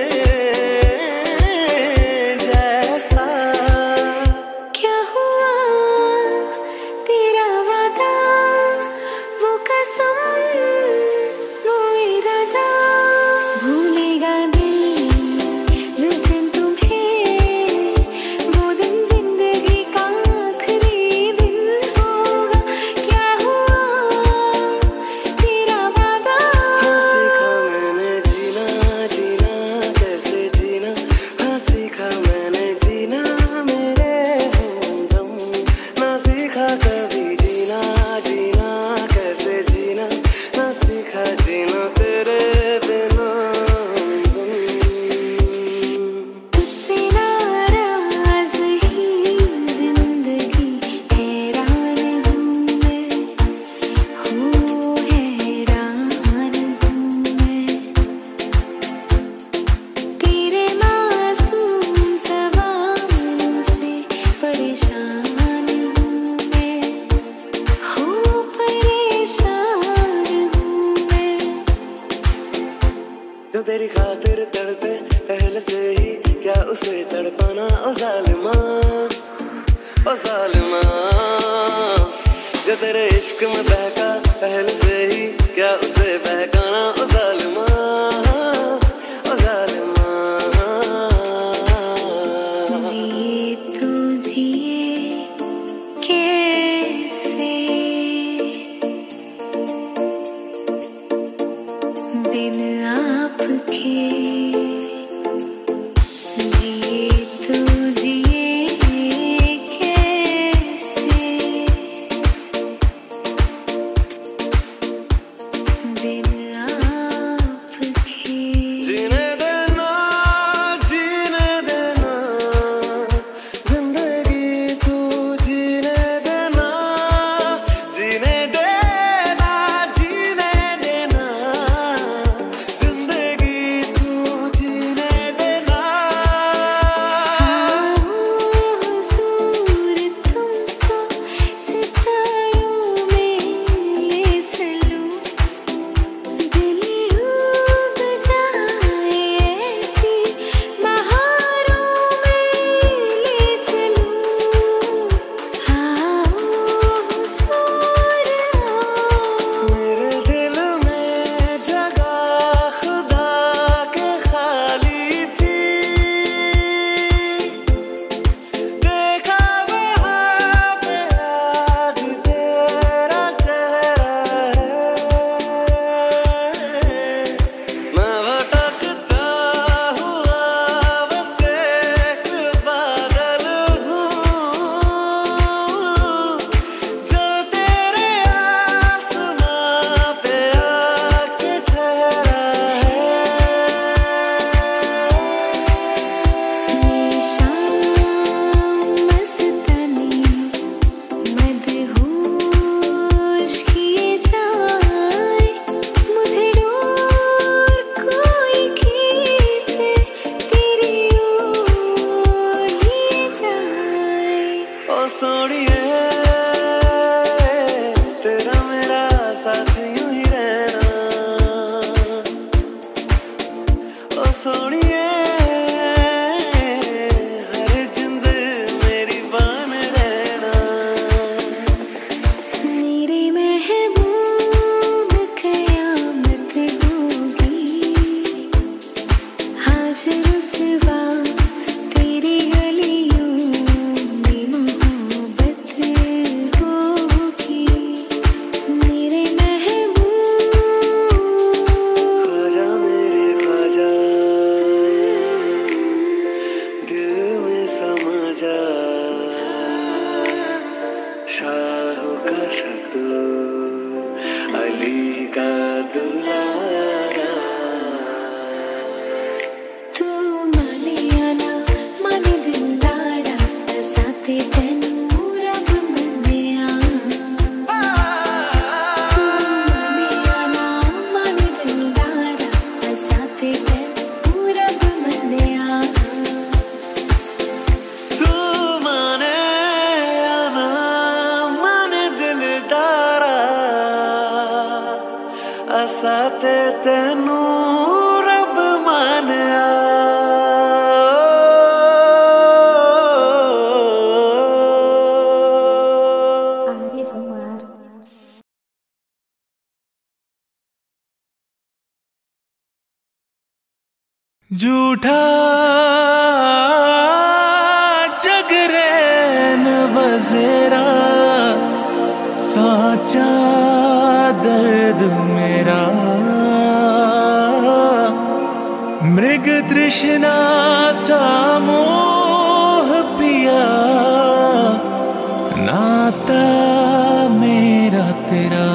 जैसा। क्या हुआ तेरा वादा, वो कसम वो इरादा, भूलेगा दिल जिस दिन तुम्हें, वो दिन जिंदगी का आखिरी दिन होगा। क्या हुआ तेरा वादा, हाँ सीखा मैंने जीना, जीना कैसे जीना, हाँ सीखा मैंने जीना मेरे हमदम। ना सीखा कभी जीना, जीना कैसे जीना, ना सीखा जीना तेरे बिना हमदम। तुझसे नाराज नहीं जिंदगी, हैरान हूँ मैं, हो हैरान हूँ मैं। तेरे मासूम सवालों से परेशान हूँ मैं, हो परेशान हूँ मैं। जो तेरी खातिर तड़पे पहले से ही, क्या उसे तड़पाना ओ जालिमा, ओ जालिमा। जो तेरे इश्क में बहका पहले से ही, क्या उसे बहकाना ओ जालिमा, ओ जालिमा। जिए तो जिए कैसे बिन आपके, जिए तो जिए कैसे झूठा जगरैन बसेरा, साचा दर्द मेरा। मृग तृष्णा सा मोह पिया, नाता मेरा तेरा।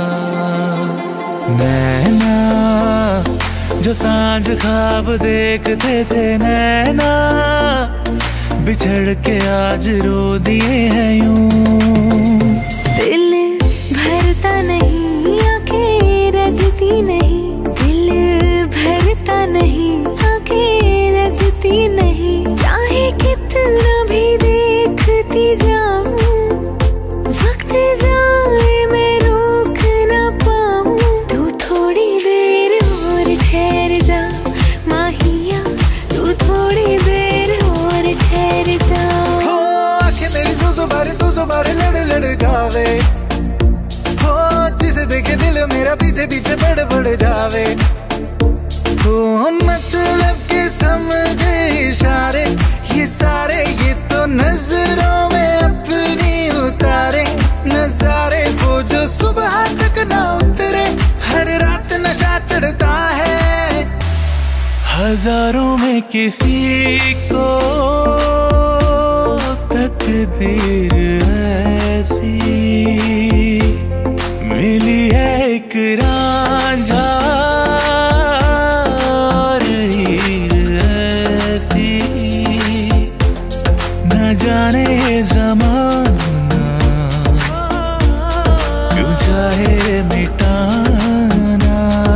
नैना जो सांझ ख्वाब देखते थे, नैना बिछड़ के आज रो दिए हैं यूं। दिल भरता नहीं, आंखें रजती नहीं, दिल भरता नहीं, आंखें रजती नहीं। चाहे कितना भी देखती जाऊं, वक्त जाए मैं रोक ना पाऊं। तू थोड़ी देर और ठहर जा माहिया, तू थोड़ी देर और ठहर जा। हो आंखें मेरी सुसु भर तुसु भर लड़ लड़ जावे, हो जिसे देखे दिल मेरा पीछे पीछे बढ़ बढ़ जावे। हो मतलब के समझे इशारे ये सारे, ये तो नजरों में अपनी उतारे। नजारे वो जो सुबह तक ना उतरे, हर रात नशा चढ़ता है। हजारों में किसी को तकदीर ऐसी मिली है, एक रांझा और हीर ऐसी। न जाने ज़माना क्यों चाहे मिटाना,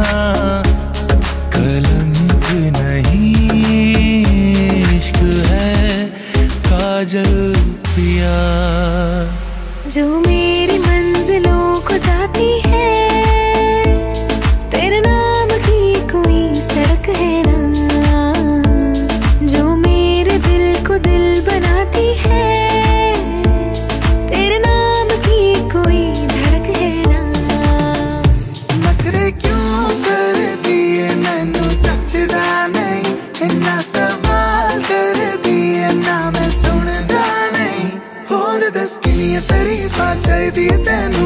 कलंक नहीं इश्क है काजल पिया। जो मेरी मंजिलों को जाती है, तेरे नाम की कोई सड़क है ना। जो मेरे दिल को दिल बनाती है, तेरे नाम की कोई धड़क है ना। नखरे क्यों कर दिए मैनू जचदा नहीं, इन्ना सवाल कर दिए ना मैं सुनदा नहीं। होर दस किनियां तारीफां चाहिदियां तैनू,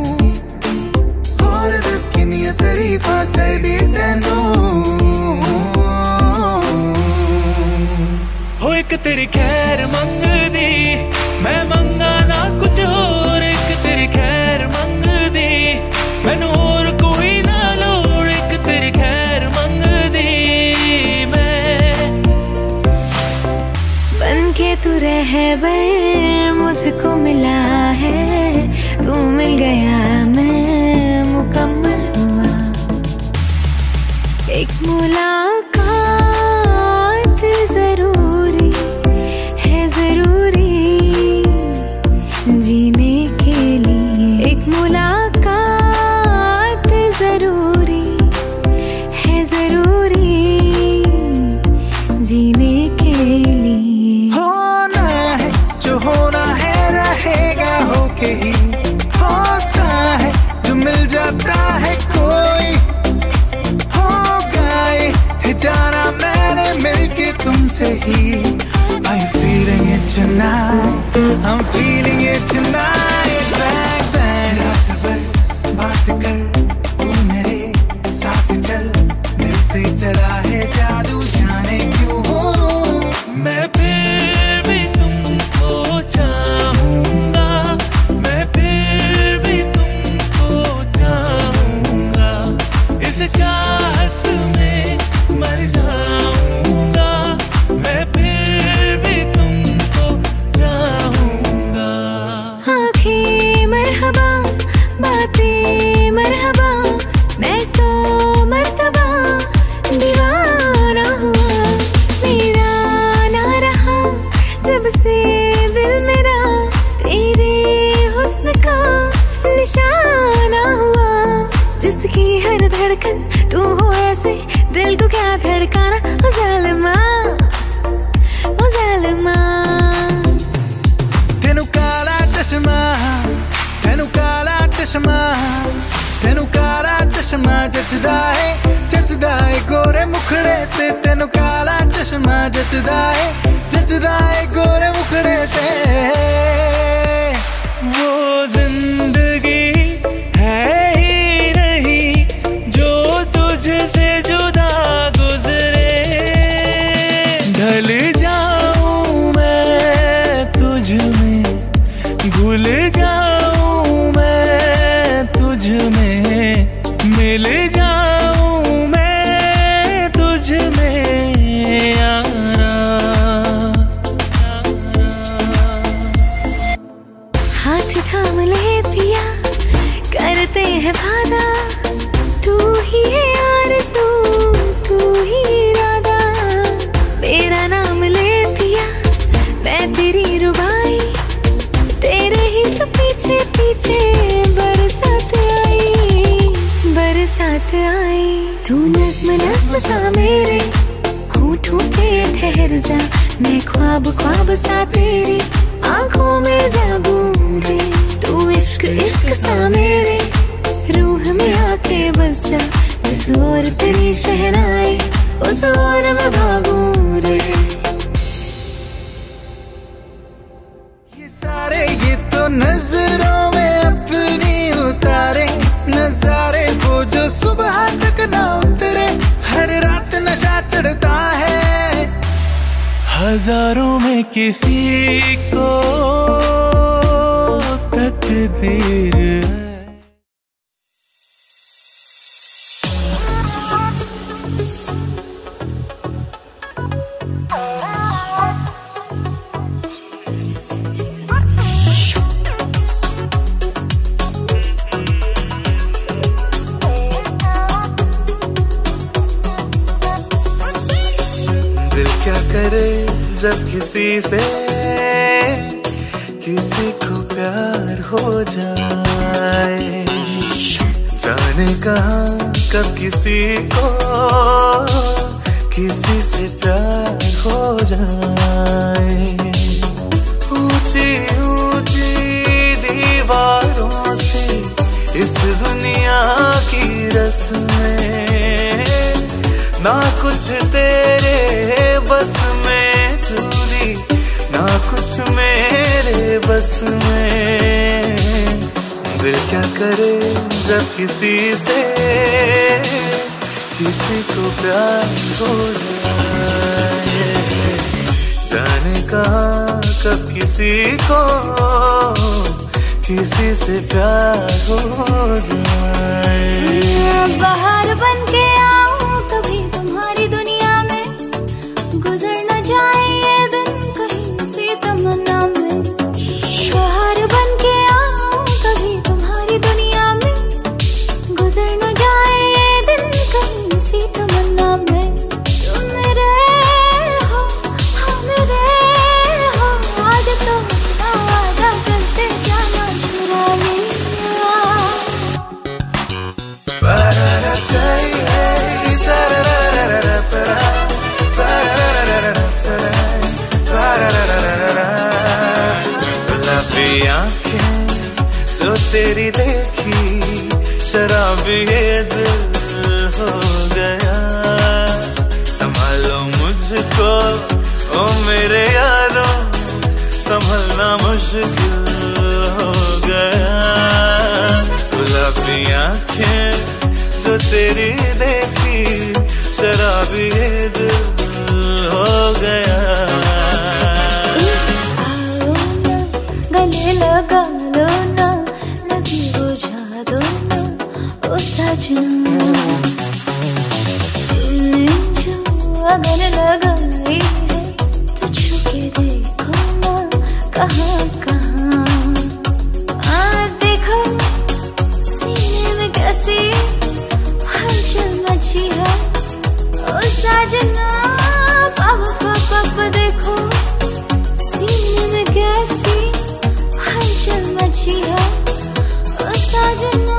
होर दस किनियां तारीफां चाहिदियां तैनू। हो एक तेरी खैर मंगदी, मैं मंगा ना कुछ होर। एक तेरी खैर मंगदी, मैनू होर कोई ना लोड़। एक तेरी खैर मंगदी मैं। बन के तू रहबर मुझको मिला है, तू मिल गया मैं मुकम्मल हुआ। एक मुलाकात जरूरी है, जरूरी जीने के लिए। एक मुलाकात जरूरी है, जरूरी जीने के लिए। होना है जो होना है, रहेगा होके ही। होता है जो मिल जाता है कोई, हो गए थे जाना मैंने मिलके तुमसे ही। I'm feeling it tonight, I'm feeling it tonight, bang bang। रात भर बात कर तू मेरे साथ चल, मिलते चला है जादू जाने क्यों हो। मैं फिर भी तुमको चाहूंगा, मैं फिर भी तुमको चाहूंगा। इस चाहत में मर जाऊंगा, मैं फिर भी तुमको चाहूंगा। आँखें मरहबा, बातें मरहबा, मैं सौ मर्तबा दीवाना हुआ। मेरा ना रहा जब से दिल मेरा, तेरे हुस्न का निशाना हुआ। जिसकी हर धड़कन तू हो ऐसे, दिल को क्या धड़काना। ओ जालिमा, ओ जालिमा। तेनू काला चश्मा, तेनू काला चश्मा, तेनू काला चश्मा जचदा है, जचदा है गोरे मुखड़े ते। तेनू काला जचदा है जचदा है गोरे मुखड़े ते वो जिंदगी है ही नहीं जो तुझसे जुदा गुजरे ढल जाऊं मैं तुझ में भूल जाऊं मैं तुझ में मिल जाऊं मैं तुझ में यारा हाथ थाम ले पिया करते हैं वादा तू ही है आरज़ू तू ही इरादा मेरा नाम ले पिया मैं तेरी रुबाई तेरे ही तो पीछे पीछे बरसात आई बरसात आई तू नज़्म नज़्म सा मेरे होठों पे ठहर जा मैं ख्वाब ख्वाब सा तेरी आंखों में जागूं रे तू इश्क इश्क सा मेरे रूह में आके बस जा जिस ओर तेरी शहनाई उस ओर मैं भागूं रे ये सारे ये तो नजरों में अपनी उतारे नजारे वो जो सुबह तक ना उतरे हर रात नशा चढ़ता है हजारों में किसी को तकदीर है दिल क्या करे जब किसी से किसी को प्यार हो जाए जाने कहाँ कब किसी को किसी से प्यार हो जाए ऊंची ऊंची दीवारों से इस दुनिया की रस्में ना कुछ तेरे बस में चूरी ना कुछ मेरे बस में दिल क्या करे जब किसी से किसी को प्यार हो जाए जाने कहाँ कब किसी को किसी से प्यार हो जाए बाहर बन के आऊं कभी तुम्हारी दुनिया में गुजर न जाए ये दिन कहीं सी तमन्ना में बाहर बन के आऊं कभी तुम्हारी दुनिया में गुजर न जाए ये दिन कहीं सी तमन्ना में तुम मेरे हो हाँ मेरे हो आज तो वादा करते जाना शुरानी गुलाबी आंखें जो तेरी देखी शराबी ये दिल हो गया संभालो मुझको ओ मेरे यारों संभलना मुश्किल हो गया गुलाबी आंखें जो तेरी देखी शराबी ये दिल हो गया गले लगा लो ना लगी बुझा दो ना ओ सजना तुमने जो अगन लगाई है तो छुके देखो ना कहाँ कहाँ आ देखो सीने में कैसी हलचल मची है ओ सजना पाप पाप पाप देखो सीने में कैसी हलचल मची है ओ सजना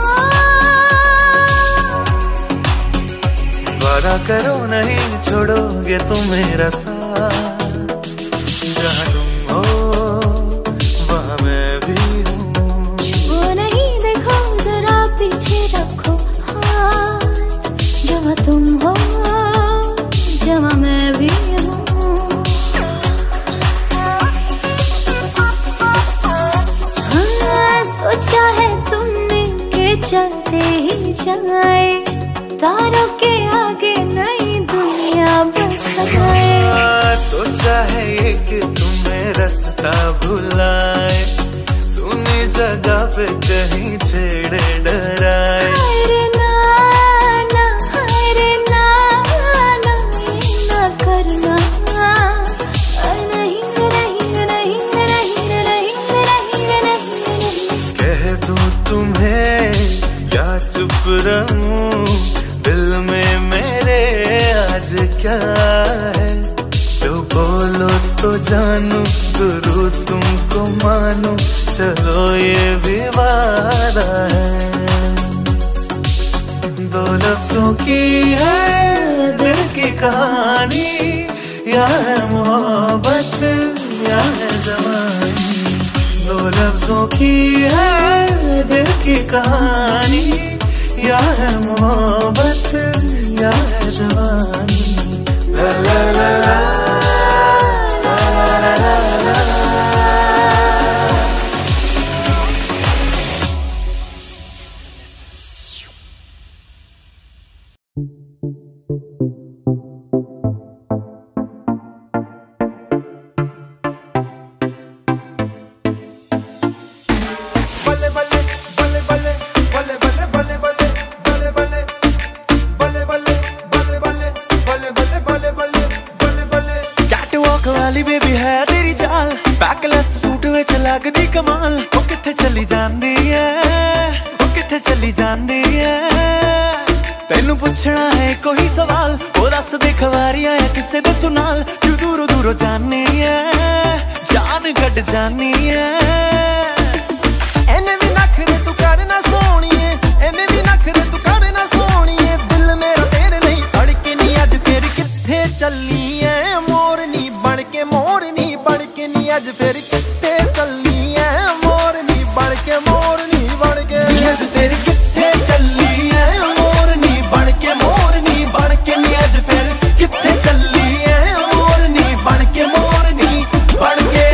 वादा करो नहीं छोड़ोगे तुम मेरा साथ जहाँ तुम हो वहाँ मैं भी हूँ वो नहीं देखो जरा पीछे रखो हाथ जहाँ तुम हो जहाँ मैं भी हूँ आए, तारों के आगे नई दुनिया बसाए। सोचा है ये कि तुम्हें रास्ता भुलाए, सुनी जगह पे कहीं छेड़े डराए। हाय ना ना, हाय ना ना, ये ना करना। नहीं नहीं नहीं नहीं नहीं नहीं नहीं। कह दूं तुम्हें या चुप रहूं, दिल में मेरे आज क्या है। जो बोलो तो जानू, गुरु तुमको मानू, चलो ये भी वादा है। दो लफ्जों की है दिल की कहानी, या है मोहब्बत या है जवानी। दो लफ्जों की है दिल की कहानी, या है मोहब्बत या है जवानी। ला ला ला ला ला ला ला ला। बेबी है तेरी चाल, बैकलेस सूट विच लगदी कमाल। ओ किथे चली जांदी है, ओ किथे चली जांदी है। तेनू पुछना है कोई सवाल, ओ दस दे खवारी आया किसे दे तू नाल। क्यों दूरों दूरों जानी है, जान कट जानी है। एने भी नखरे तू करना सोहणीए, एने भी नखरे तू करना सोहणीए। दिल मेरा तेरे नहीं धड़के नी, अज फिर किथे चली है मोरनी बन के। मोरनी बन के नी अज फिर किथे चली है मोरनी बन के। मोरनी बन के अज फिर किथे चली है मोरनी बन के। मोरनी बन के नी अज फिर किथे चली है मोरनी बन के। मोरनी बन के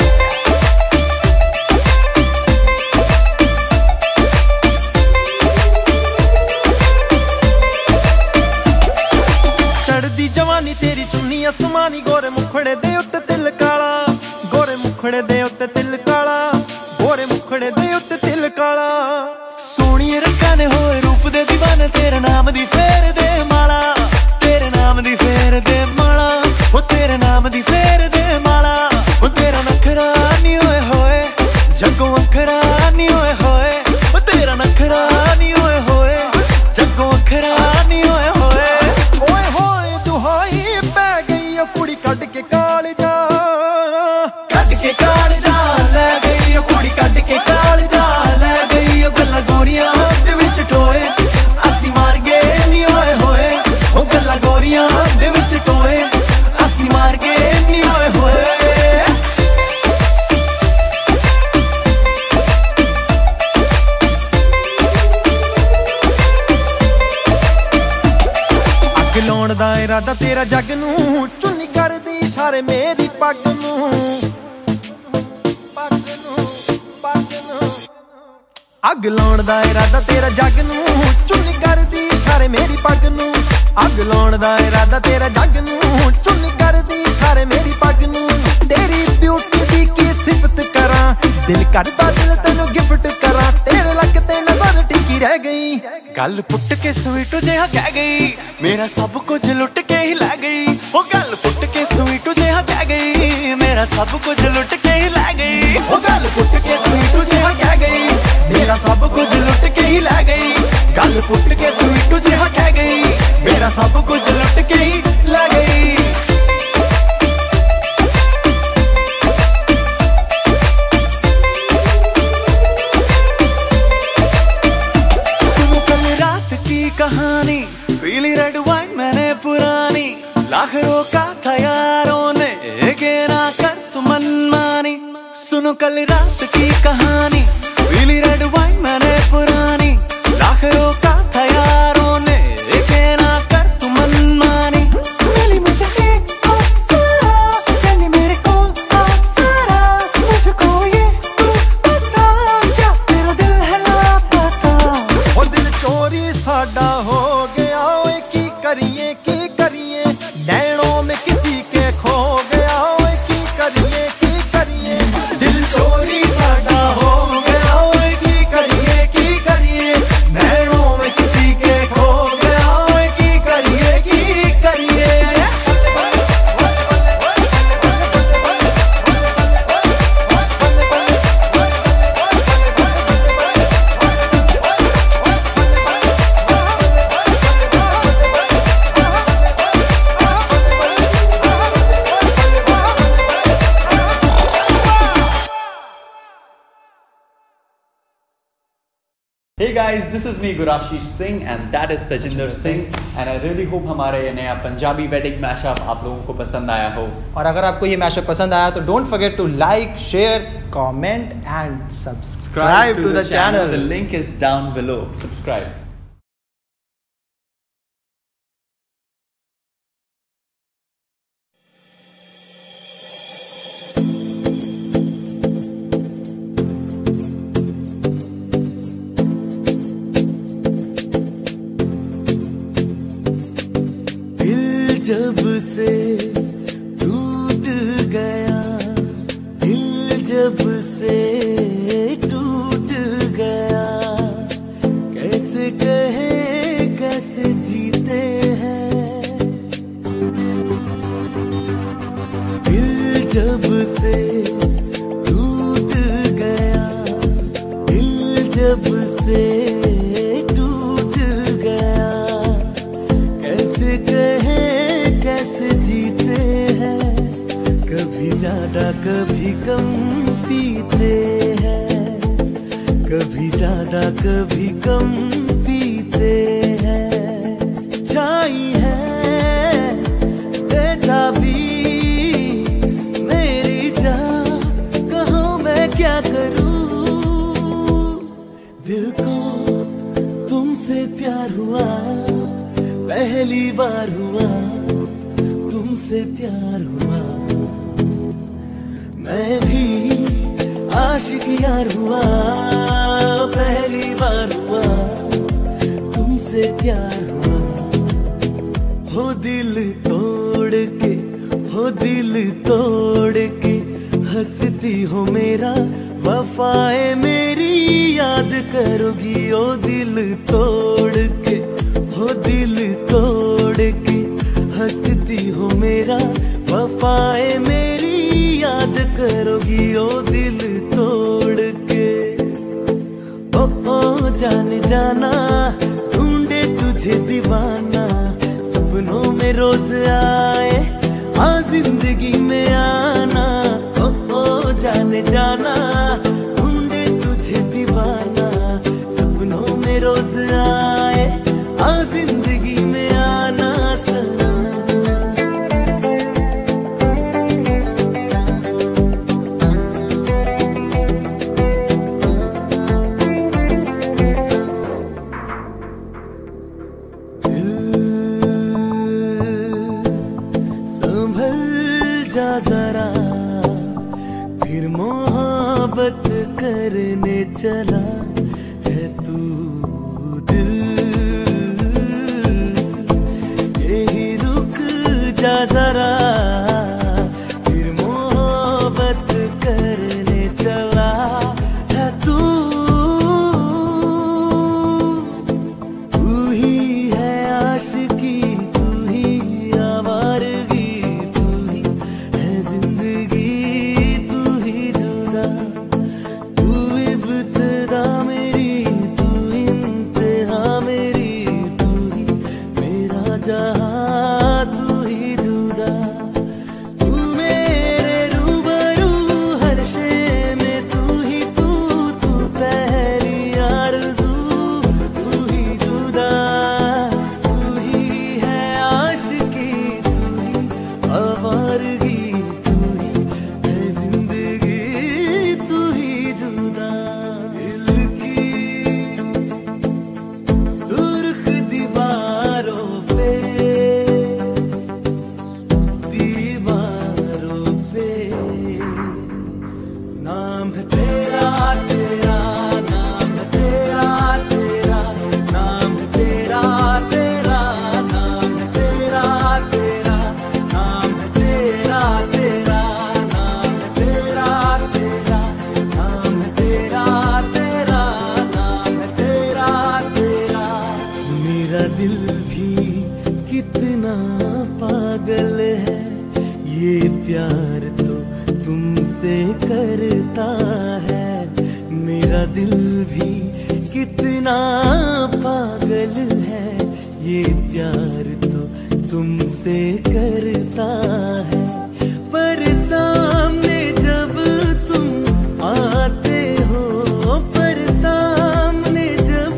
चढ़दी जवानी तेरी चुन्नी आसमानी, गोरे मुखड़े दे उत्ते तिल काला। गोरे मुखड़े दे उत्ते तिल काला, गोरे मुखड़े दे उत्ते तिल काला। सोहणिए रंगां दे होए रूप दे दीवाने, तेरे नाम दी फेर दे माला। तेरे नाम दी फेर दे माला, ओ तेरे नाम दी फेर दे माला। ओ तेरा नखरा नी होए होए, जग्गों अखरा नी होए होए। ओ तेरा नखरा नी होए होए, जग्गों अखरा नी होए होए। ओए होए दुहाई पै गई ओ कुड़ी कट के काल जा। कट के काल जा लै गई ओ कुड़ी, कट के काल जा लै गई। ओ गल्लां गोरियां दे विच टोए, असी मार गए नी होए होए। ओ गल्लां गोरियां दे विच टोए, असी मार गए नी होए होए। अग लाउण दा इरादा तेरा जग नूं, चुन्नी करदी इशारे मेरी पग नूं। पग नूं पग नूं अग लाउण दा इरादा तेरा जग नूं, चुन्नी करदी इशारे मेरी पग नूं। अग लाउण दा इरादा तेरा जग नूं, चुन्नी करदी इशारे मेरी पग नूं। तेरी ब्यूटी दी की सिफत करां, दिल करदा दिल तैनूं गिफ्ट करां। तेरे लक ते नजर टिकी रह गई, गल पुट के स्वीट जिहा कह गई, मेरा सब कुछ लुट के ही लै गई। ओ गल पुट के स्वीट जिहा कह गई, मेरा सब कुछ लुट के ही लै गई। ओ गल पुट के स्वीट जिहा कह गई, मेरा सब कुछ लुट के ही लै गई। गल पुट के स्वीट जिहा कह गई, मेरा सब कुछ लुट के ही लै गई। कहानी पीली रेड वाइन मैंने पुरानी, लाख रोका था यारों ने के ना कर तू मनमानी। सुनो कल रात की कहानी, पीली रेड वाइन मैंने पुरानी, लाख रोका था यारों ने के ना कर तू मनमानी। मिली मुझे एक अप्सरा, कहने मेरे को अप्सरा, मुझको ये तू बता क्या तेरा दिल है लापता। ओ दिल चोरी सा Hey guys, this is me Gurashish Singh and that is Tajinder Singh and I really hope हमारे ये नया पंजाबी वेडिंग मैशअप आप लोगों को पसंद आया हो। और अगर आपको ये मैशअप पसंद आया तो don't forget to like, share, comment and subscribe to the channel. The link is down below. Subscribe. जब से टूट गया दिल, जब से टूट गया, कैसे कहे कैसे जीते हैं। दिल जब से टूट गया दिल, जब से टूट गया, कैसे कहे कैसे जीते हैं। कभी ज्यादा कभी कम पीते हैं, कभी ज्यादा कभी कम पीते हैं। छाई है देता भी मेरी जान, कहो मैं क्या करूं। दिल को तुमसे प्यार हुआ, पहली बार हुआ तुमसे प्यार हुआ। मैं भी आशिक यार हुआ, पहली बार हुआ तुमसे प्यार हुआ। हो दिल तोड़ के, हो दिल तोड़ के हंसती हो मेरा, वफाएं मेरी याद करोगी। ओ दिल तोड़ के, हो दिल तोड़ के हंसती हो मेरा, वफाएं मेरी याद करोगी। ओ दिल तोड़ के। ओ ओ जाने जाना ढूंढे तुझे दीवाना, सपनों में रोज आए आ जिंदगी में आना। ओ ओ जाने जाना ढूंढे तुझे दीवाना, सपनों में रोज आए आ जिंदगी में आना। संभल जा जरा, फिर मोहब्बत करने चला है तू। दिल यही रुक जा जरा, फिर मोहब्बत करने चला है तू। तू ही है आशिकी, तू ही आवारगी, तू ही है जिंदगी, तू ही जुदा। तू इब्तिदा मेरी, तू इंतहा मेरी, तू ही मेरा जहां, तू ही जुदा। तू मेरे रूबरू हर शे में, तू ही तू, तू पहली आरज़ू, तू ही जुदा। तू ही है आशिकी, तू ही आवारगी, तू ही है जिंदगी, तू ही जुदा। दिल की सुर्ख दीवारों पे, दीवारों पे नाम है तेरा, तेरा नाम है तेरा, तेरा नाम है तेरा, तेरा नाम है तेरा, तेरा नाम है तेरा, तेरा नाम है तेरा, तेरा नाम है तेरा, तेरा नाम है तेरा, तेरा। मेरा दिल भी कितना पागल है, ये प्यार तो तुमसे करता है। मेरा दिल भी कितना पागल है, ये प्यार तो तुमसे करता है। पर सामने जब तुम आते हो, पर सामने जब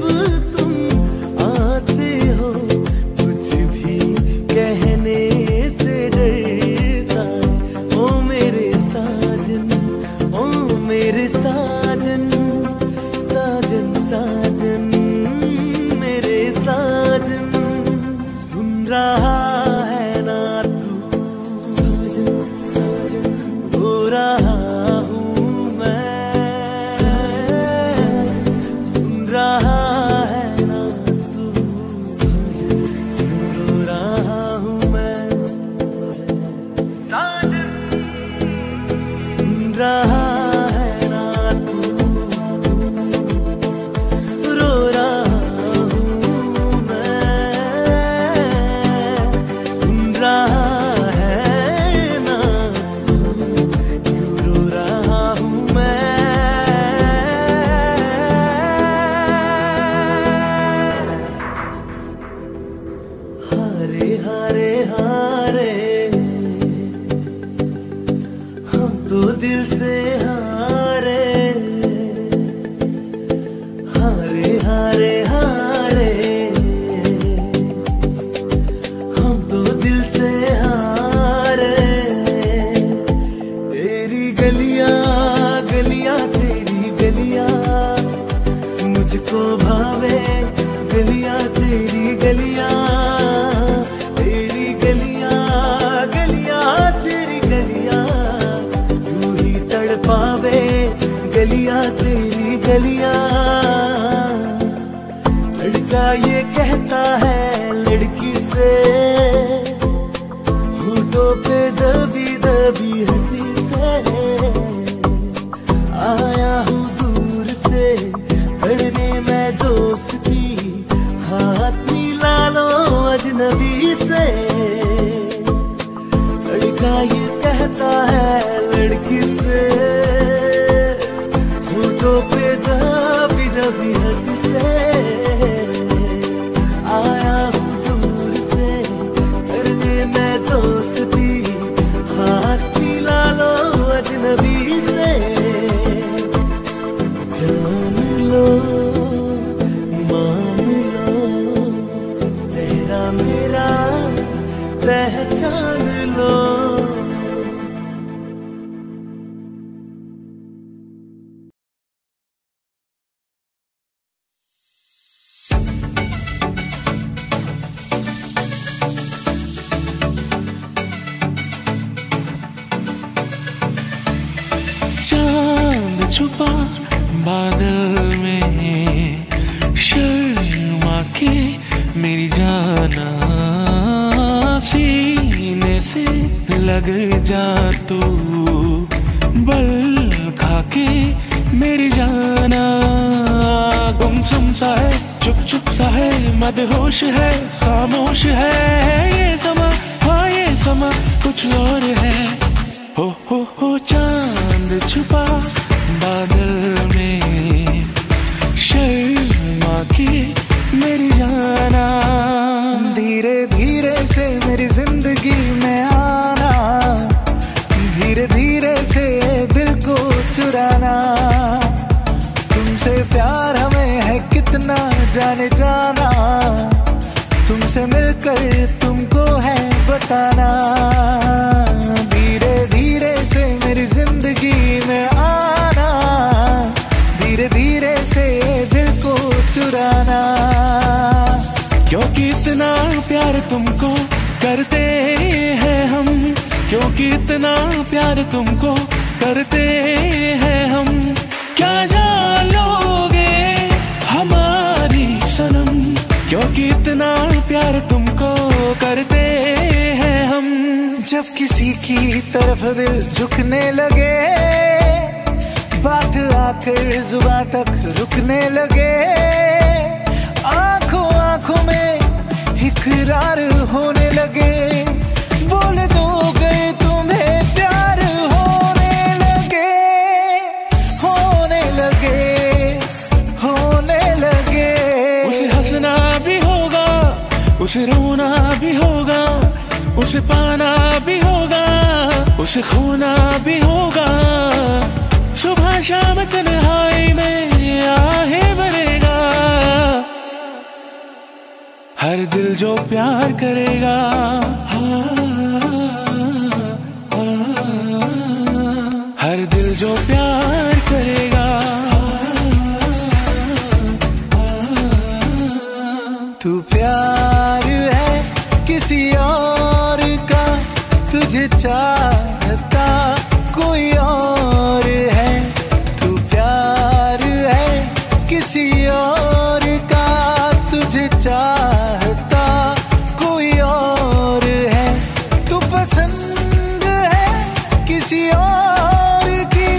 रहा है ना तू, रो रहा हूँ मैं, सुन रहा है ना तू, क्यों रो रहा हूँ मैं। हारे हारे हारे हम तो दिल से हारे, हारे हारे हारे हम तो दिल से हारे। तेरी गलियां गलियां तेरी गलियां मुझको भावे, गलियां तेरी गलियां, तेरी गलियां गलियां तेरी गलियां यूं ही तड़पावे, गलियां तेरी गलियां। लड़का ये कहता है लड़की से, होठों पे दबी दबी हंसी से, आया हूँ दूर से करने मैं दोस्ती, हाथ मिला लो अजनबी से। लड़का ये कहता है लड़की से, होठों पे दबी दबी हंसी से, आया हूँ दूर से करने मैं दोस्ती, हाथ मिला लो अजनबी से। जान लो मान लो चेहरा मेरा पहचान लो। चांद छुपा बादल में, शर्मा के मेरी जाना, सीने से लग जा तू, बल खा के मेरी जाना। गुमसुम सा है, चुप चुप सा है, मदहोश है, खामोश है ये समा, हाँ ये समा कुछ और है। हो हो हो चांद छुपा बादल में, शर्मा के मेरी जाना। धीरे धीरे से मेरी जिंदगी में आना, धीरे धीरे से दिल को चुराना। तुमसे प्यार हमें है कितना जाने जाना, तुमसे मिलकर तुमको है बताना। धीरे धीरे से मेरी जिंदगी में आना, धीरे धीरे से दिल को चुराना। क्योंकि इतना प्यार तुमको करते हैं हम, क्योंकि इतना प्यार तुमको करते हैं हम। क्या जान लोगे हमारी सनम, क्योंकि इतना प्यार तुमको करते हैं हम। जब किसी की तरफ दिल झुकने लगे, बात आकर जुबान तक रुकने लगे, आंखों आंखों में इकरार होने लगे, बोल दो गए तुम्हें प्यार होने लगे, होने लगे, होने लगे। उसे हंसना भी होगा, उसे रोना भी होगा, उसे पाना भी होगा, उसे खोना भी होगा। सुबह शाम तन्हाई में आहे भरेगा, हर दिल जो प्यार करेगा। हर दिल जो प्यार करेगा। तू प्यार है किसी और का, तुझे चाहता कोई और है। तू प्यार है किसी और का, तुझे चाहता कोई और है। तू पसंद है किसी और की,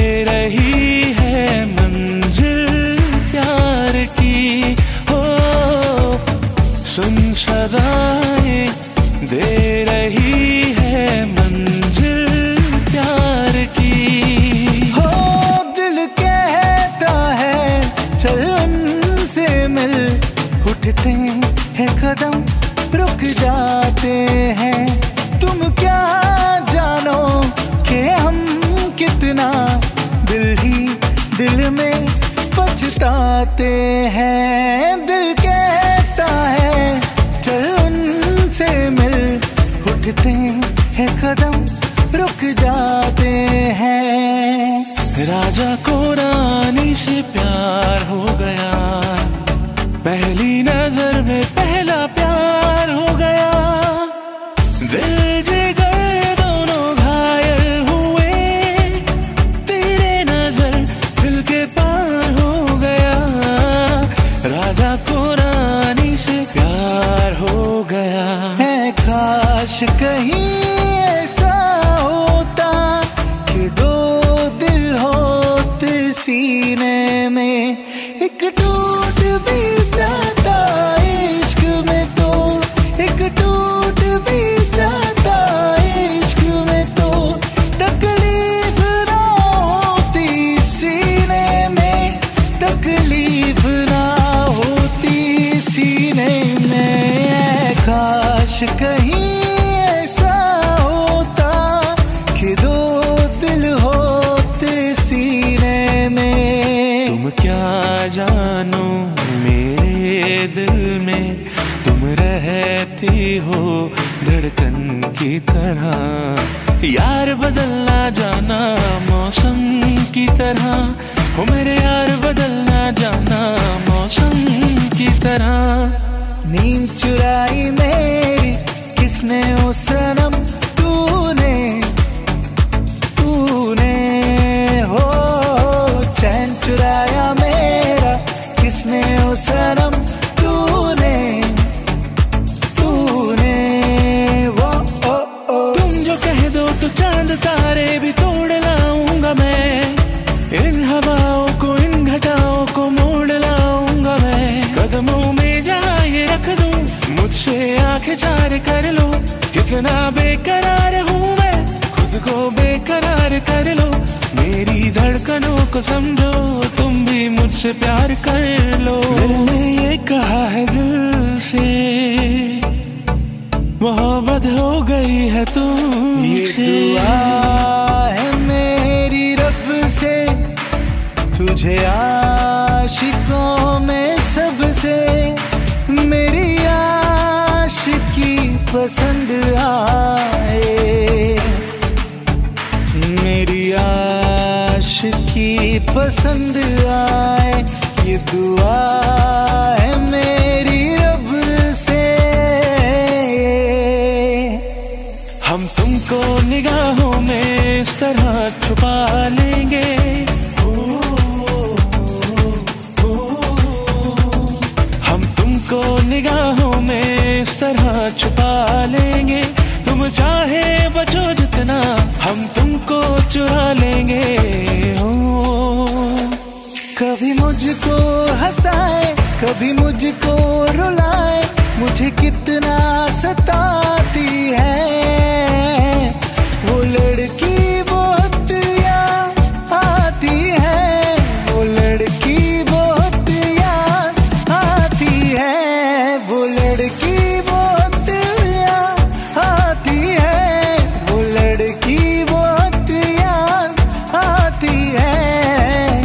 रही है मंजिल प्यार की। हो सुन सदाएं दे रही है मंजिल प्यार की। हो दिल कहता है चल उनसे मिल, उठते हैं कदम रुक जाते हैं। तुम क्या जानो कि हम कितना दिल ही दिल में पछताते हैं। दिल कहता है चल उनसे मिल, उठते हैं कदम रुक जाते हैं। राजा को रानी से प्यार हो गया, पहली नजर में पहला प्यार हो गया। दिल जिगर दोनों घायल हुए, तेरे नजर दिल के पार हो गया। राजा को रानी से प्यार हो गया। है काश कहीं ऐसा होता कि दो दिल होते सीने में, एक टूट भी जाता इश्क में तो, एक टूट भी जाता इश्क में तो। तकलीफ ना होती सीने में, तकलीफ ना होती सीने में। काश कहीं ऐसा होता कि दो दिल होते सीने में। तुम क्या जानो मेरे दिल में, तुम रहती हो धड़कन की तरह। यार बदलना जाना मौसम की तरह, हो मेरे यार बदलना जाना मौसम की तरह। नींद चुराई मेरी किसने ओ सनम, तूने तूने हो। चैन चुराया मेरा किसने ओ सनम, तूने तूने वो ओ ओ। तुम जो कह दो तो चांद तारे भी तोड़ लाऊंगा मैं, इन हवाओं को इन घटाओं को मोड़ लाऊंगा मैं। कदमों में जहाँ ये रख दूं, मुझसे आंखें चार कर लो। कितना बेकरार हूँ मैं, खुद को बेकरार कर लो। मेरी धड़कनों को समझो, तुम भी मुझसे प्यार कर लो। दिल ने ये कहा है दिल से, मोहब्बत हो गई है तुमसे। ये दुआ है मेरी रब से, तुझे आशिकों में सबसे मेरी आशिकी पसंद आए, मेरी आशिकी पसंद आए। ये दुआ है मेरी रब से। हम तुमको निगाहों में इस तरह छुपा लेंगे, हम तुमको निगाहों में इस तरह छुपा लेंगे। तुम चाहे बचो जितना, हम तुमको चुरा लेंगे। हो कभी मुझको हंसाए, कभी मुझको रुलाए, मुझे कितना सताती है वो लड़की। बहुत याद आती है वो लड़की, बहुत याद आती है वो लड़की, बहुत याद आती है वो लड़की, बहुत याद आती है।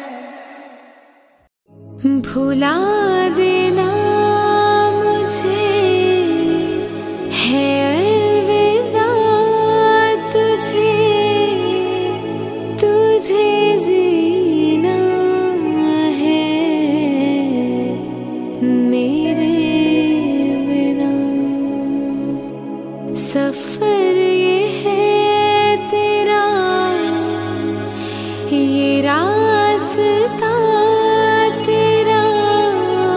भुला देना मुझे है अलविदा, तुझे तुझे जीना है मेरे बिना। सफर ये है तेरा, ये रास्ता तेरा,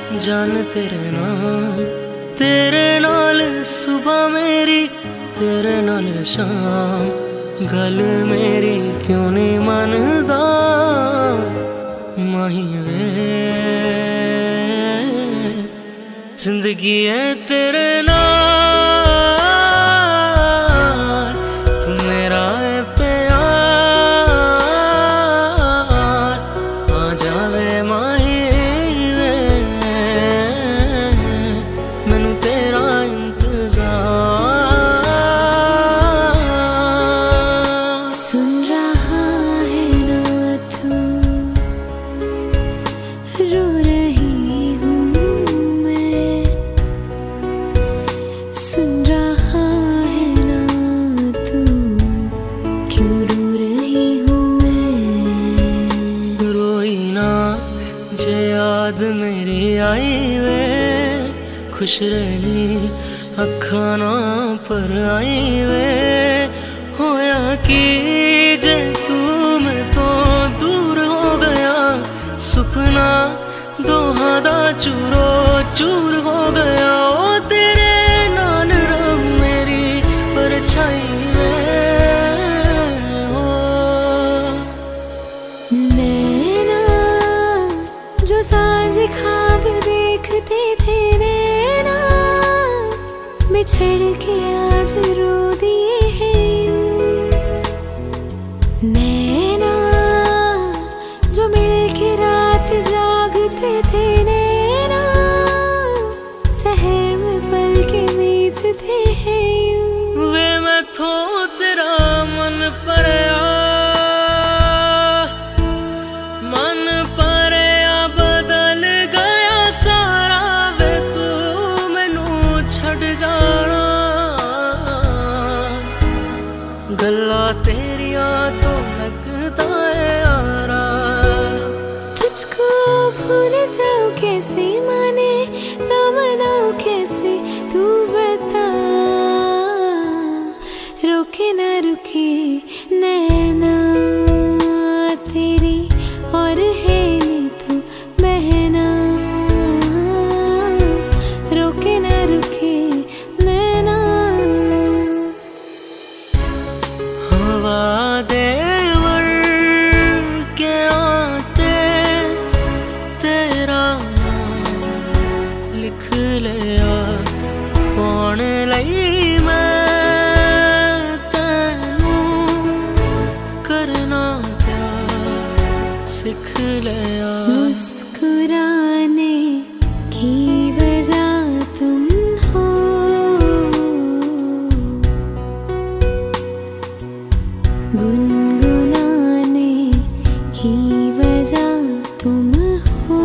जान तेरे नाल तेरे नाल सुबह मेरी तेरे नाल शाम गल मेरी क्यों नहीं मनदा माही वे जिंदगी है तेरे नाल तू मेरा है प्यार आ जावे माही वे मैनू तेरा इंतजार सुन रहा है ना तू रो रही हूँ मैं सुन रहा है ना तू क्यों रो रही हूँ मैं रोई ना जे याद मेरी आई वे खुश रही अखा ना पर आई वे होया कि जे तू मैं तो दूर हो गया सुपना दोहा दा चूरो चूर हो गया ओ तेरे नाल रब मेरी परछाई वे हो नैना जो सांझ ख्वाब देखते थे नैना बिछड़ के आज रो दिए हैं यूं। नैना जो मिलके रात जागते थे नैना शहर में पल के बीचते हैं यूं। वे मैं थो तेरा मन परया मन परया बदल गया सारा वे तू मैनू छड़ जाना गल्ला तेरिया तो लगता है यारा तुझको भूल जाऊं कैसे माने ना मनाऊं कैसे तू बता रोके ना रुके नैना तेरी और है नहीं तू बहना रोके ना रुके नैना हवा देवर के आते तेरा नाम लिख लिया पाण लई मैं तैनू करना प्यार सिख लिया मुस्कुराने की वजह तुम हो गुनगुनाने की वजह तुम हो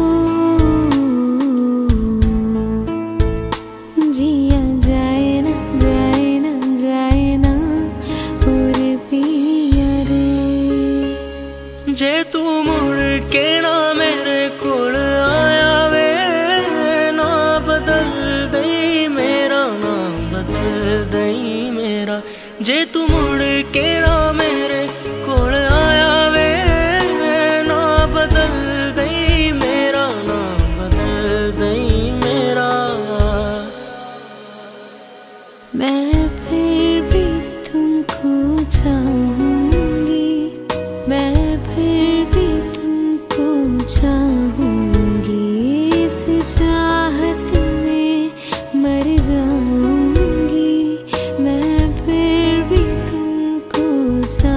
जिया जाए ना जाए ना जाए ना और पिया रे जे तू मुड़ के ना मेरे कोल आया वे ना बदल दई मेरा ना बदल दई मेरा जे तू मुड़ के ना मेरे कोल आया वे ना बदल दई मेरा ना बदल दई मेरा मैं फिर भी तुमको चाहूंगी मैं फिर भी तुमको चाहूंगी इस चाहत में मर जाऊंगी मैं फिर भी तुमको चाहूंगी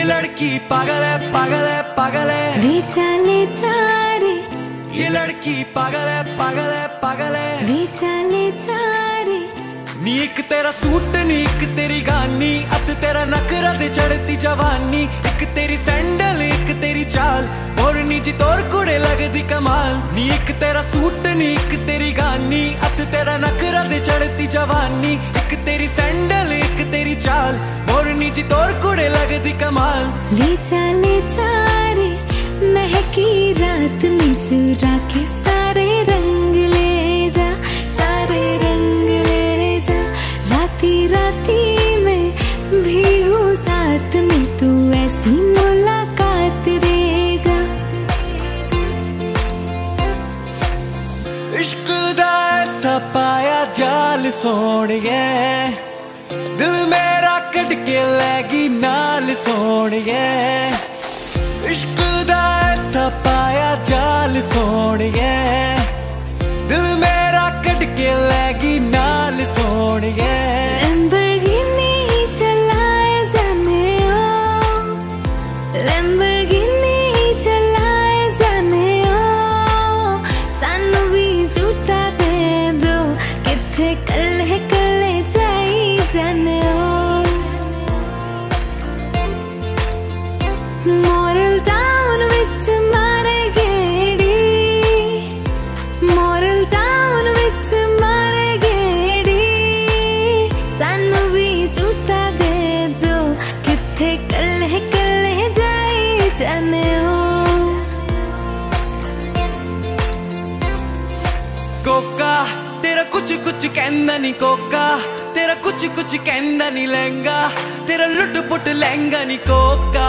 लड़की पागल है पागल है पागल है ले जा ले जा रे ये लड़की पागल है पागल है पागल है ले जा ले जा रे नी एक तेरा सूट नी एक तेरी गानी अत तेरा नखरा ते चढ़ती जवानी एक तेरी सैंडल एक तेरी चाल और नीची तोर कुड़े लगदी कमाल नी एक तेरा सूट नी एक तेरी गानी अत तेरा नखरा ते चढ़ती जवानी एक तेरी सैंडल एक तेरी चाल और नीची तोर कुड़े लगदी कमाल ले जा ले जा रे महकी रात में चुरा के सारे रंग ले जा सारे रंग ले जा राती राती में भीगू साथ में तू ऐसी मुलाकात दे जा इश्क दा ऐसा पाया जाल सोहणिए दिल मेरा कट के लैगी नाल सोहणिए इश्क दा ऐसा पाया जाल सोहणिए दिल मेरा कट के लैगी नाल सोहणिए लैम्बोर्गिनी चलाए जाने ओ लैम्बोर्गिनी चलाए जाने ओ सानू भी झूठा दे दो किथे कल्ले कल्ले जाई जाने ओ मोरल टाउन विच मारे गेड़ी मोरल टाउन विच मारे गेड़ी सानू भी झूठा दे दो किथे कल्ले कल्ले जाई जाने हो कोका तेरा कुछ कुछ कहंदा नी कोका तेरा कुछ कुछ कहंदा नी लहंगा तेरा लुट पुट लहंगा नी कोका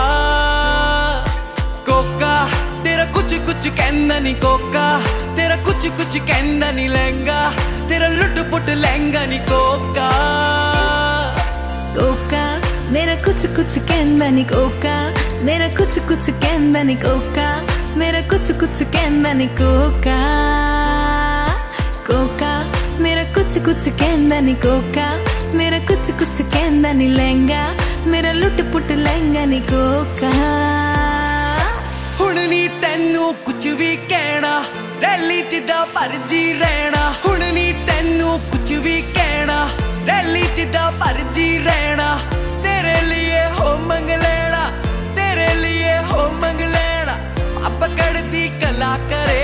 कोका तेरा कुछ कुछ कहंदा नी कोका तेरा कुछ कुछ कहंदा नी लहंगा तेरा लुट पुट लहंगा नी कोका कोका मेरा कुछ कुछ कहंदा नी कोका मेरा कुछ कुछ कहंदा नी कोका मेरा कुछ कुछ कहंदा नी कोका कोका मेरा कुछ कुछ कहंदा नी कोका मेरा कुछ कुछ कहंदा नी लहंगा मेरा लुट पुट लहंगा नी कोका हुण नी तैनू कुछ भी कहना रैली च दा भरजी रहना हुण नी तैनू कुछ भी कहना रैली च दा भरजी रहना तेरे लिए हो मंग लेना तेरे लिए हो मंग लेना पकड़ दी कला करे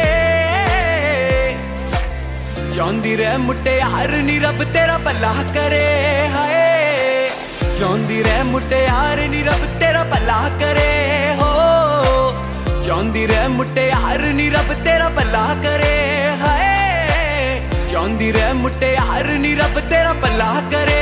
चांदी रे मुटियार नी रब तेरा भला करे हाय चांदी रे मुटियार नी रब तेरा भला करे हो चांदी रे मुटियार नी रब तेरा भला करे हाय चांदी रे मुटियार नी रब तेरा भला करे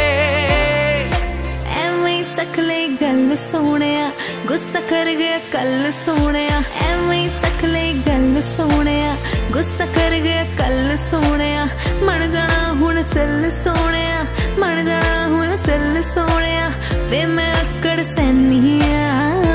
ਐਵੇਂ ਸਖਲੇ ਗੱਲ ਸੋਹਣਿਆ ਗੁੱਸਾ ਕਰ ਗਿਆ ਕੱਲ ਸੋਹਣਿਆ ਐਵੇਂ ਸਖਲੇ ਗੱਲ ਸੋਹਣਿਆ ਗੁੱਸਾ ਕਰ ਗਿਆ ਕੱਲ ਸੋਹਣਿਆ ਮਣ ਜਾਣਾ ਹੁਣ ਚੱਲ ਸੋਹਣਿਆ ਮਣ ਜਾਣਾ ਹੁਣ ਚੱਲ ਸੋਹਣਿਆ ਵੇ ਮੈਂ ਅਕੜ ਸੈਨੀਆ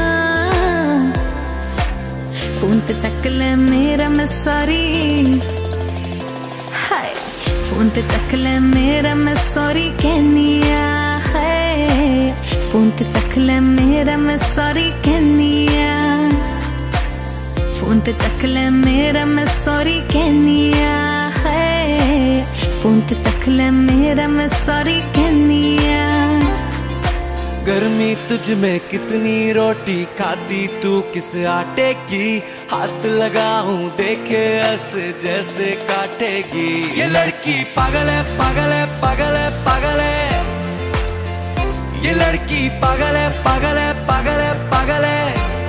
ਫੋਨ ਤੇ ਚੱਕ ਲੈ ਮੇਰਾ ਮੈਂ ਸੌਰੀ ਹਾਏ ਫੋਨ ਤੇ ਚੱਕ ਲੈ ਮੇਰਾ ਮੈਂ ਸੌਰੀ ਕਹਿਨੀਆ ਹਾਏ ਫੋਨ ਤੇ ਚੱਕ ਲੈ ਮੇਰਾ ਮੈਂ ਸੌਰੀ ਕਹਿਨੀਆ ਫੋਨ ਤੇ ਚੱਕ ਲੈ ਮੇਰਾ ਮੈਂ ਸੌਰੀ ਕਹਿਨੀਆ ਹਾਏ ਫੋਨ ਤੇ ਚੱਕ ਲੈ ਮੇਰਾ मैं सॉरी कहनिया गर्मी तुझ में कितनी रोटी खाती तू किस आटे की हाथ लगाऊं देखे ऐसे जैसे काटेगी ये लड़की पागल है पागल है पागल है पागल है ये लड़की पागल है पागल है पागल है पागल है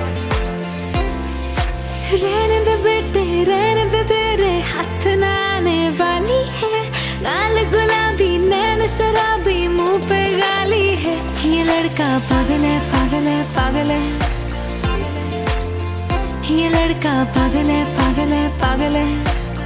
रहने दे बेटे रहने दे तेरे हाथ ना आने वाली है लाल गुलाबी नैन शराबी मुंह पे गाली है ये लड़का पागल है पागल है पागल है ये लड़का पागल है पागल है पागल है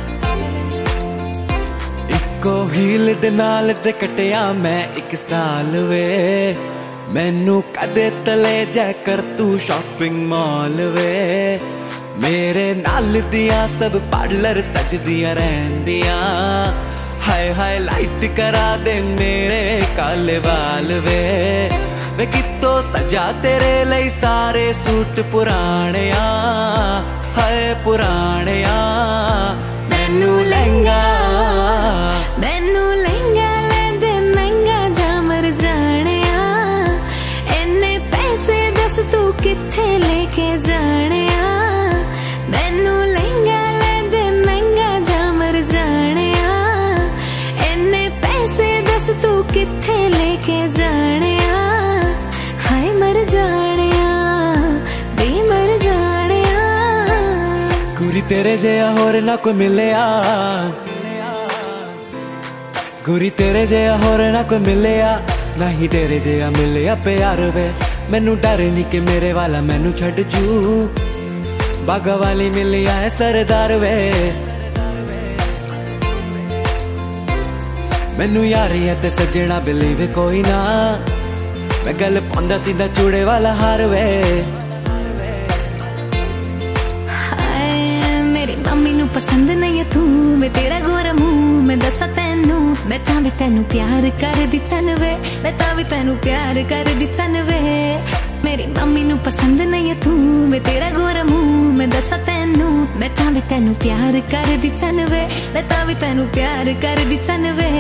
इको हील दे नाल ते कटिया मैं एक साल वे मैनू कदे तले जा कर तू शॉपिंग मॉल वे मेरे नाल दियां सब पार्लर सजदियां रहंदियां हाय हाय लाइट करा दे मेरे काले वाल वे वे कितो सजा तेरे लई सारे सूट पुराने हाय पुराने मैनू लहंगा मैनू लहंगा ले दे महंगा जा मर जाने इन्ने पैसे दस तू किथे लेके जाने मैनू लहंगा ले दे महंगा जा मर जाने इन्ने पैसे दस तू किथे लेके जाने हाय मर जाने बे मर जाने गुरी तेरे जया होर ना कोई मिलया गुरी तेरे जया होर ना कोई मिलया नहीं तेरे जया मिलया प्यार वे मैनू डर नहीं कि मेरे वाला मैनू छड़ जू बागा वाली मिलिया है सरदार वे मैनू यारी है ते सजना बिलीव कोई ना मैं गल पांदा सीधा चूड़े वाला हार वे मेरी मम्मी नू पसंद नहीं है तू मैं तेरा गोरा मुंह मैं दसा तेनू मैं तां भी तेनू प्यार कर दी चनवे मैं तां भी तेनू प्यार कर दी चनवे मेरी मम्मी नू पसंद नहीं है तू मैं तेरा गोरा मुंह मैं दसा तेनू मैं तां भी तेनू प्यार कर दी चनवे मैं तां भी तेनू प्यार कर दी चनवे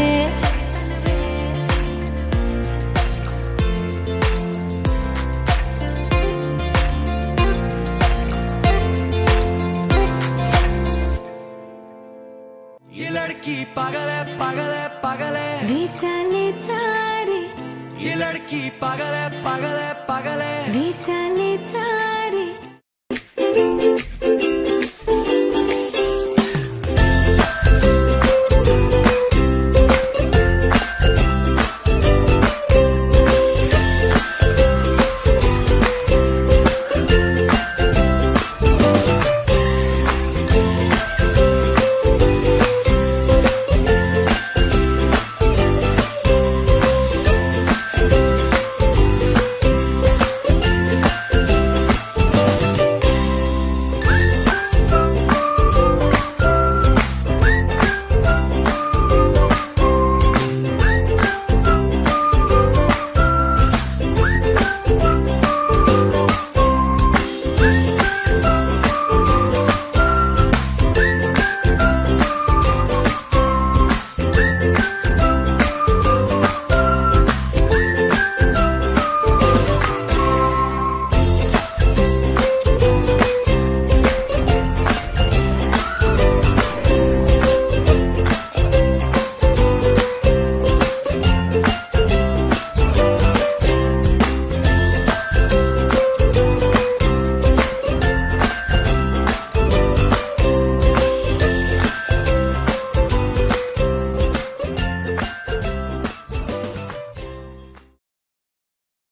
ये लड़की पागल है पागल है पागल है ले चले चारे ये लड़की पागल है पागल है पागल है ले चले चारे